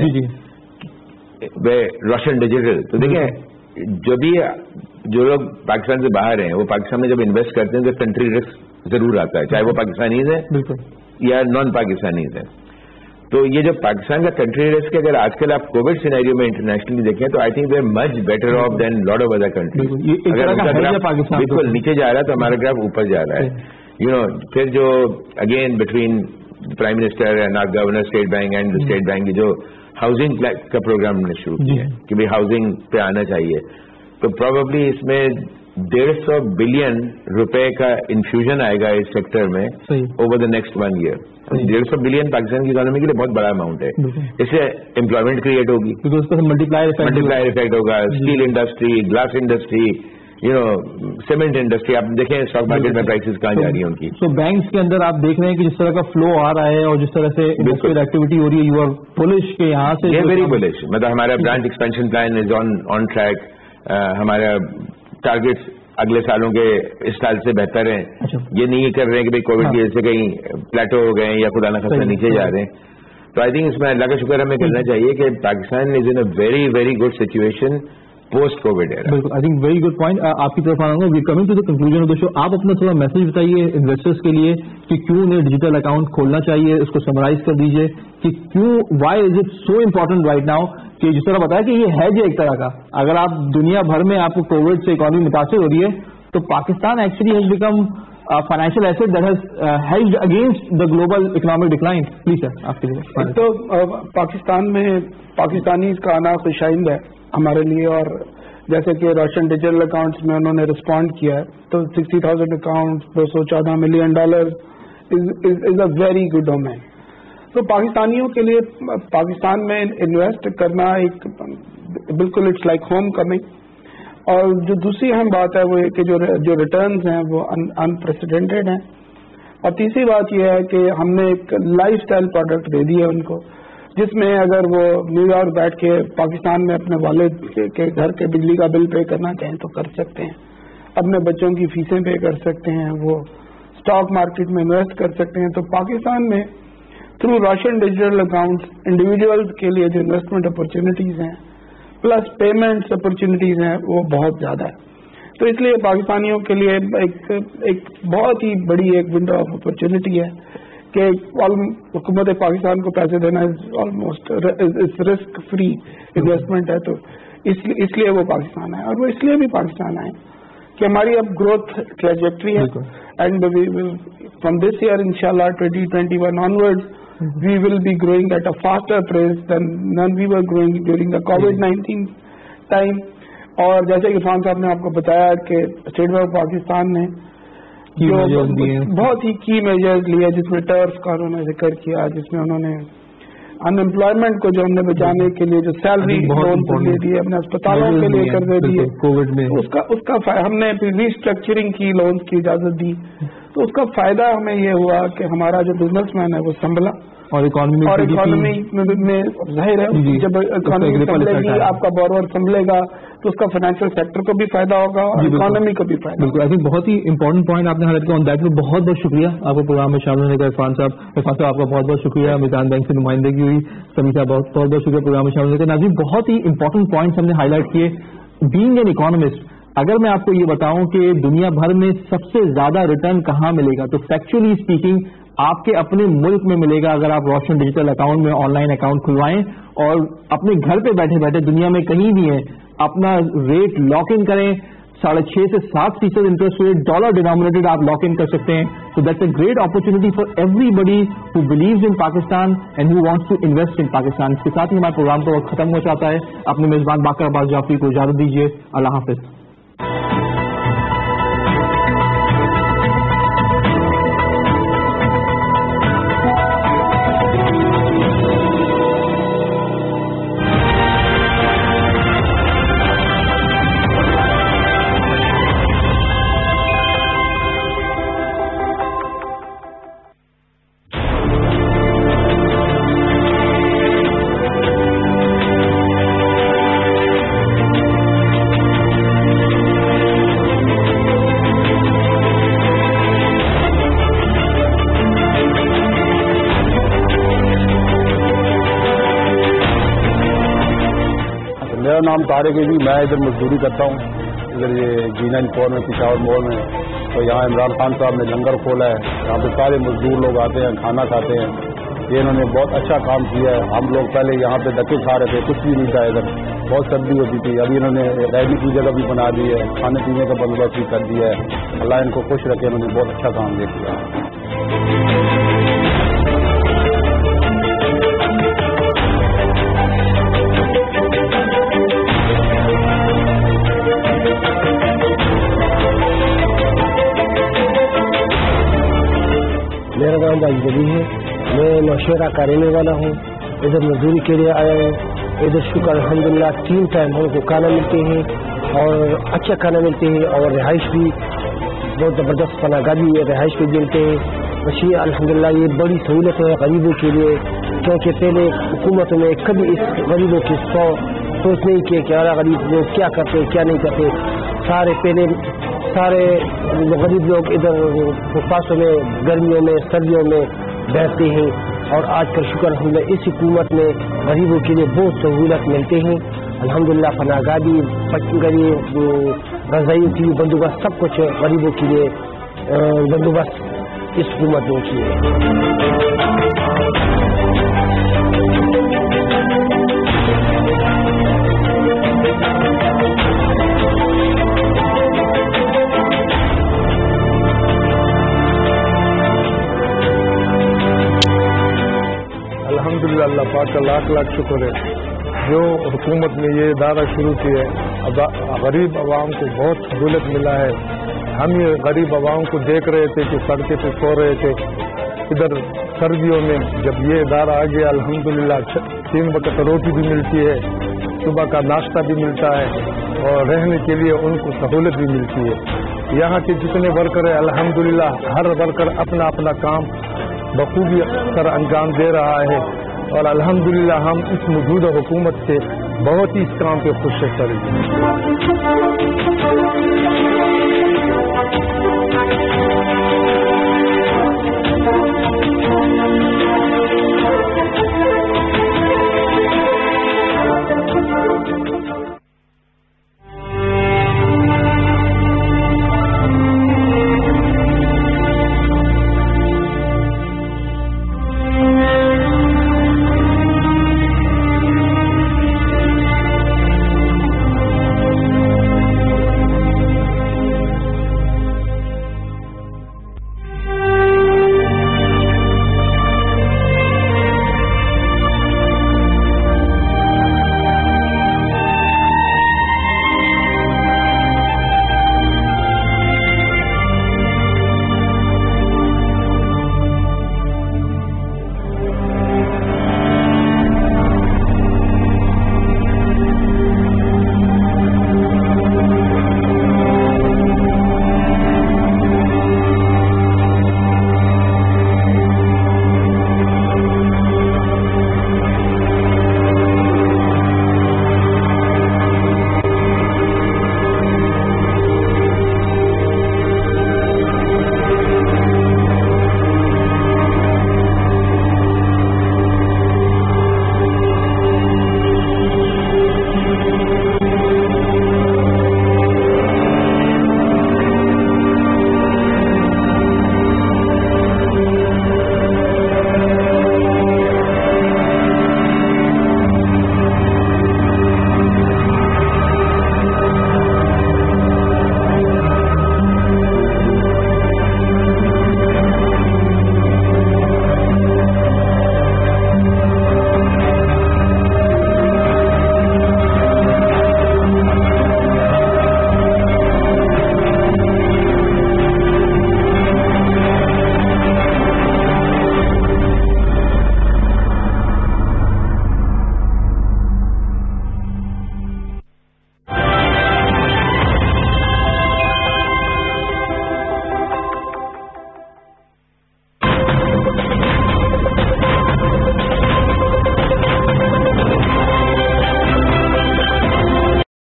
روشن ڈیجیٹل، تو دیکھیں جو بھی جو لوگ پاکستان سے باہر ہیں وہ پاکستان میں جب انویسٹ کرتے ہیں تو کنٹری رسک ضرور آتا ہے، چاہے وہ پاکستانیز ہیں یا نان پاکستانیز ہیں. تو یہ جو پاکستان کا کنٹری رسک اگر آج کل آپ کووڈ سینیریو میں انٹرنیشنلی دیکھیں تو I think we are much better off than lot of other countries. اگر ان کا گراف بالکل نیچے جا رہا ہے تو ہمارا گراف اوپر جا رہا ہے. یو نو پھر جو again between prime minister and our governor State Bank and State Bank جو ہاؤسنگ کا پروگرام نے شروع کیا ہے کہ بھائی ہاؤسنگ پہ آنا چاہیے، تو پروبیبلی اس میں ڈیڑھ سو بلین روپے کا انفیوژن آئے گا اس سیکٹر میں over the next one year. ڈیڑھ سو بلین پاکستان کی اکانومی کے لیے بہت بڑا اماؤنٹ ہے. اس سے امپلائمنٹ کریٹ ہوگی، ملٹیپلائر افیکٹ ہوگا. Steel industry, glass industry, you know cement industry, آپ دیکھیں اسٹاک مارکیٹ میں پرائسز کہاں جا رہی ہیں ان کی. سو بینکس کے اندر آپ دیکھ رہے ہیں کہ جس طرح کا فلو آ رہا ہے اور جس طرح سے انڈسٹریل ایکٹیویٹی ہو رہی ہے، یو آر بلش کہ یہاں سے ویری بلش. مطلب ہمارا branch expansion plan is on on track. ہمارا ٹارگیٹس اگلے سالوں کے اس سال سے بہتر ہیں. یہ نہیں کر رہے ہیں کہ بھائی کووڈ کی وجہ سے کہیں پلیٹو ہو گئے یا خدا نخواستہ نیچے جا رہے ہیں. تو آئی تھنک اس میں اللہ کا شکر ہمیں کرنا چاہیے کہ Pakistan is in a very very good situation post COVID era. بالکل، I think very good point. آپ کی طرف آنا ہوں گا. Coming to the conclusion of the show, آپ اپنا تھوڑا میسج بتائیے انویسٹرس کے لیے کہ کیوں انہیں ڈیجیٹل اکاؤنٹ کھولنا چاہیے. اس کو سمرائز کر دیجیے کہ کیوں، why is it so important right now, کہ جس طرح بتایا کہ یہ ہے جو ایک طرح کا، اگر آپ دنیا بھر میں آپ کو کووڈ سے اکانومی متاثر ہو رہی ہے تو Pakistan actually has become financial east that has helped against the global economic decline. Please sir آپ کے لیے. تو پاکستان میں پاکستانیز کا آنا خوش آئند ہے ہمارے لیے، اور جیسے کہ روشن ڈیجیٹل اکاؤنٹس میں انہوں نے رسپونڈ کیا ہے تو سکسٹی تھاؤزینڈ اکاؤنٹ دو سو چودہ million dollar is a very good domain. تو پاکستانیوں کے لیے پاکستان میں انویسٹ کرنا ایک بالکل اٹس لائک ہوم کمنگ. اور جو دوسری اہم بات ہے وہ یہ کہ جو جو ریٹرنز ہیں وہ انپریسیڈنٹڈ ہیں. اور تیسری بات یہ ہے کہ ہم نے ایک لائف اسٹائل پروڈکٹ دے دی ہے ان کو، جس میں اگر وہ نیو یارک بیٹھ کے پاکستان میں اپنے والد کے گھر کے بجلی کا بل پے کرنا چاہیں تو کر سکتے ہیں، اپنے بچوں کی فیسیں پے کر سکتے ہیں، وہ اسٹاک مارکیٹ میں انویسٹ کر سکتے ہیں. تو پاکستان میں تھرو روشن ڈیجیٹل اکاؤنٹس انڈیویجولز کے لیے جو انویسٹمنٹ اپرچونیٹیز ہیں پلس پیمنٹس اپرچونیٹیز ہیں وہ بہت زیادہ ہے. تو اس لیے پاکستانیوں کے لیے ایک ایک بہت ہی بڑی ایک ونڈو آف اپرچونیٹی ہے کہ حکومت پاکستان کو پیسے دینا آلموسٹ رسک فری انویسٹمنٹ ہے. تو اس لیے وہ پاکستان ہے، اور وہ اس لیے بھی پاکستان آئے کہ ہماری اب گروتھ ٹریجیکٹری ہے. اینڈ فرام دس ایئر ان شاء اللہ twenty twenty one onward we will be growing at a faster pace than none we were growing during the COVID nineteen time. اور جیسے عرفان صاحب نے آپ کو بتایا کہ اسٹیٹ بینک آف پاکستان نے جو بہت ہی کی میجرز لیے، جس میں ٹرف کا انہوں نے ذکر کیا، جس میں انہوں نے ان امپلائمنٹ کو جو ہم نے بچانے کے لیے جو سیلری لون دے دیے، اپنے اسپتالوں کے لیے قرضے دیے، کووڈ میں اس کا اس کا ہم نے ری اسٹرکچرنگ کی، لونس کی اجازت دی. تو اس کا فائدہ ہمیں یہ ہوا کہ ہمارا جو بزنس مین ہے وہ سنبھلا، اور اکانومی اور اکانومی میں ظاہر ہے جب اکانومی سنبھلے گی، آپ کا بورور سنبھلے گا تو اس کا فائنینشیل سیکٹر کو بھی فائدہ ہوگا اور اکانومی کو بھی فائدہ. بالکل، آئی تھنک بہت ہی امپورٹنٹ پوائنٹ آپ نے ہائلائٹ کیا. دیٹ میں بہت بہت شکریہ آپ کو پروگرام میں شامل ہونے کا. عرفان صاحب عرفان صاحب آپ کا بہت بہت شکریہ. میزان بینک سے نمائندگی ہوئی. سمی صاحب بہت بہت بہت شکریہ پروگرام میں شامل ہونے کا. ناظرین بہت ہی امپورٹنٹ پوائنٹس ہم نے ہائلائٹ کیے. بینگ این اکانومسٹ، اگر میں آپ کو یہ بتاؤں کہ دنیا بھر میں سب سے زیادہ ریٹرن کہاں ملے گا تو فیکچولی اسپیکنگ آپ کے اپنے ملک میں ملے گا. اگر آپ روشن ڈیجیٹل اکاؤنٹ میں آن لائن اکاؤنٹ کھلوائیں اور اپنے گھر پہ بیٹھے بیٹھے دنیا میں کہیں بھی ہیں اپنا ریٹ لاک ان کریں، ساڑھے چھ سے سات فیصد انٹرسٹ ریٹ ڈالر ڈینامینیٹڈ آپ لاک ان کر سکتے ہیں. تو that's a great opportunity for everybody who believes in Pakistan and who wants to invest in Pakistan. اس کے ساتھ ہی ہمارا پروگرام کا وقت ختم ہو چاہتا ہے. اپنے میزبان باقر جعفری کو اجازت دیجیے. اللہ حافظ. میرا نام طارق ہے جی. میں ادھر مزدوری کرتا ہوں ادھر یہ جی نائن فور میں پشاور موڑ میں. تو یہاں عمران خان صاحب نے لنگر کھولا ہے. یہاں پہ سارے مزدور لوگ آتے ہیں کھانا کھاتے ہیں. یہ انہوں نے بہت اچھا کام کیا ہے. ہم لوگ پہلے یہاں پہ دھکے کھا رہے تھے, کچھ بھی نہیں تھا ادھر, بہت سردی ہوتی تھی. ابھی انہوں نے رہنے کی جگہ بھی بنا دی ہے, کھانے پینے کا بندوبست بھی کر دیا ہے. اللہ ان کو خوش رکھے, انہوں نے بہت اچھا کام کیا. میرا نام بھائی جبی ہے. میں نوشہرہ کا رہنے والا ہوں. ادھر مزدوری کے لیے آیا ہوں. ادھر شکر الحمدللہ تین ٹائم ہم کو کھانا ملتے ہیں اور اچھا کھانا ملتے ہیں, اور رہائش بھی بہت زبردست پناہ گاہ بھی ہے, رہائش بھی ملتے ہیں. بچی الحمدللہ یہ بڑی سہولت ہے غریبوں کے لیے, کیونکہ پہلے حکومت میں کبھی اس غریبوں کی سو سوچ نہیں کی کہ ہمارا غریب لوگ کیا کرتے کیا نہیں کرتے. سارے پہلے سارے غریب لوگ ادھر پاسوں میں گرمیوں میں سردیوں میں بیٹھتے ہیں, اور آج کل شکر الحمدللہ اس حکومت میں غریبوں کے لیے بہت سہولت ملتے ہیں الحمدللہ. پناہ گاہ بھی, غریب غذائی کی بندوبست سب کچھ غریبوں کے لیے بندوبست اس حکومت نے کی ہے. الحمدللہ اللہ پاک کا لاکھ لاکھ شکر ہے جو حکومت نے یہ ادارہ شروع کیا ہے. غریب عوام کو بہت سہولت ملا ہے. ہم یہ غریب عوام کو دیکھ رہے تھے کہ سڑکیں پہ سو رہے تھے. ادھر سردیوں میں جب یہ ادارہ آ گیا الحمدللہ تین وقت روٹی بھی ملتی ہے, صبح کا ناشتہ بھی ملتا ہے, اور رہنے کے لیے ان کو سہولت بھی ملتی ہے. یہاں کے جتنے ورکر ہیں الحمدللہ ہر ورکر اپنا اپنا کام بخوبی سر انجام دے رہا ہے, اور الحمدللہ ہم اس موجودہ حکومت سے بہت ہی اس کام پہ خوش ہیں.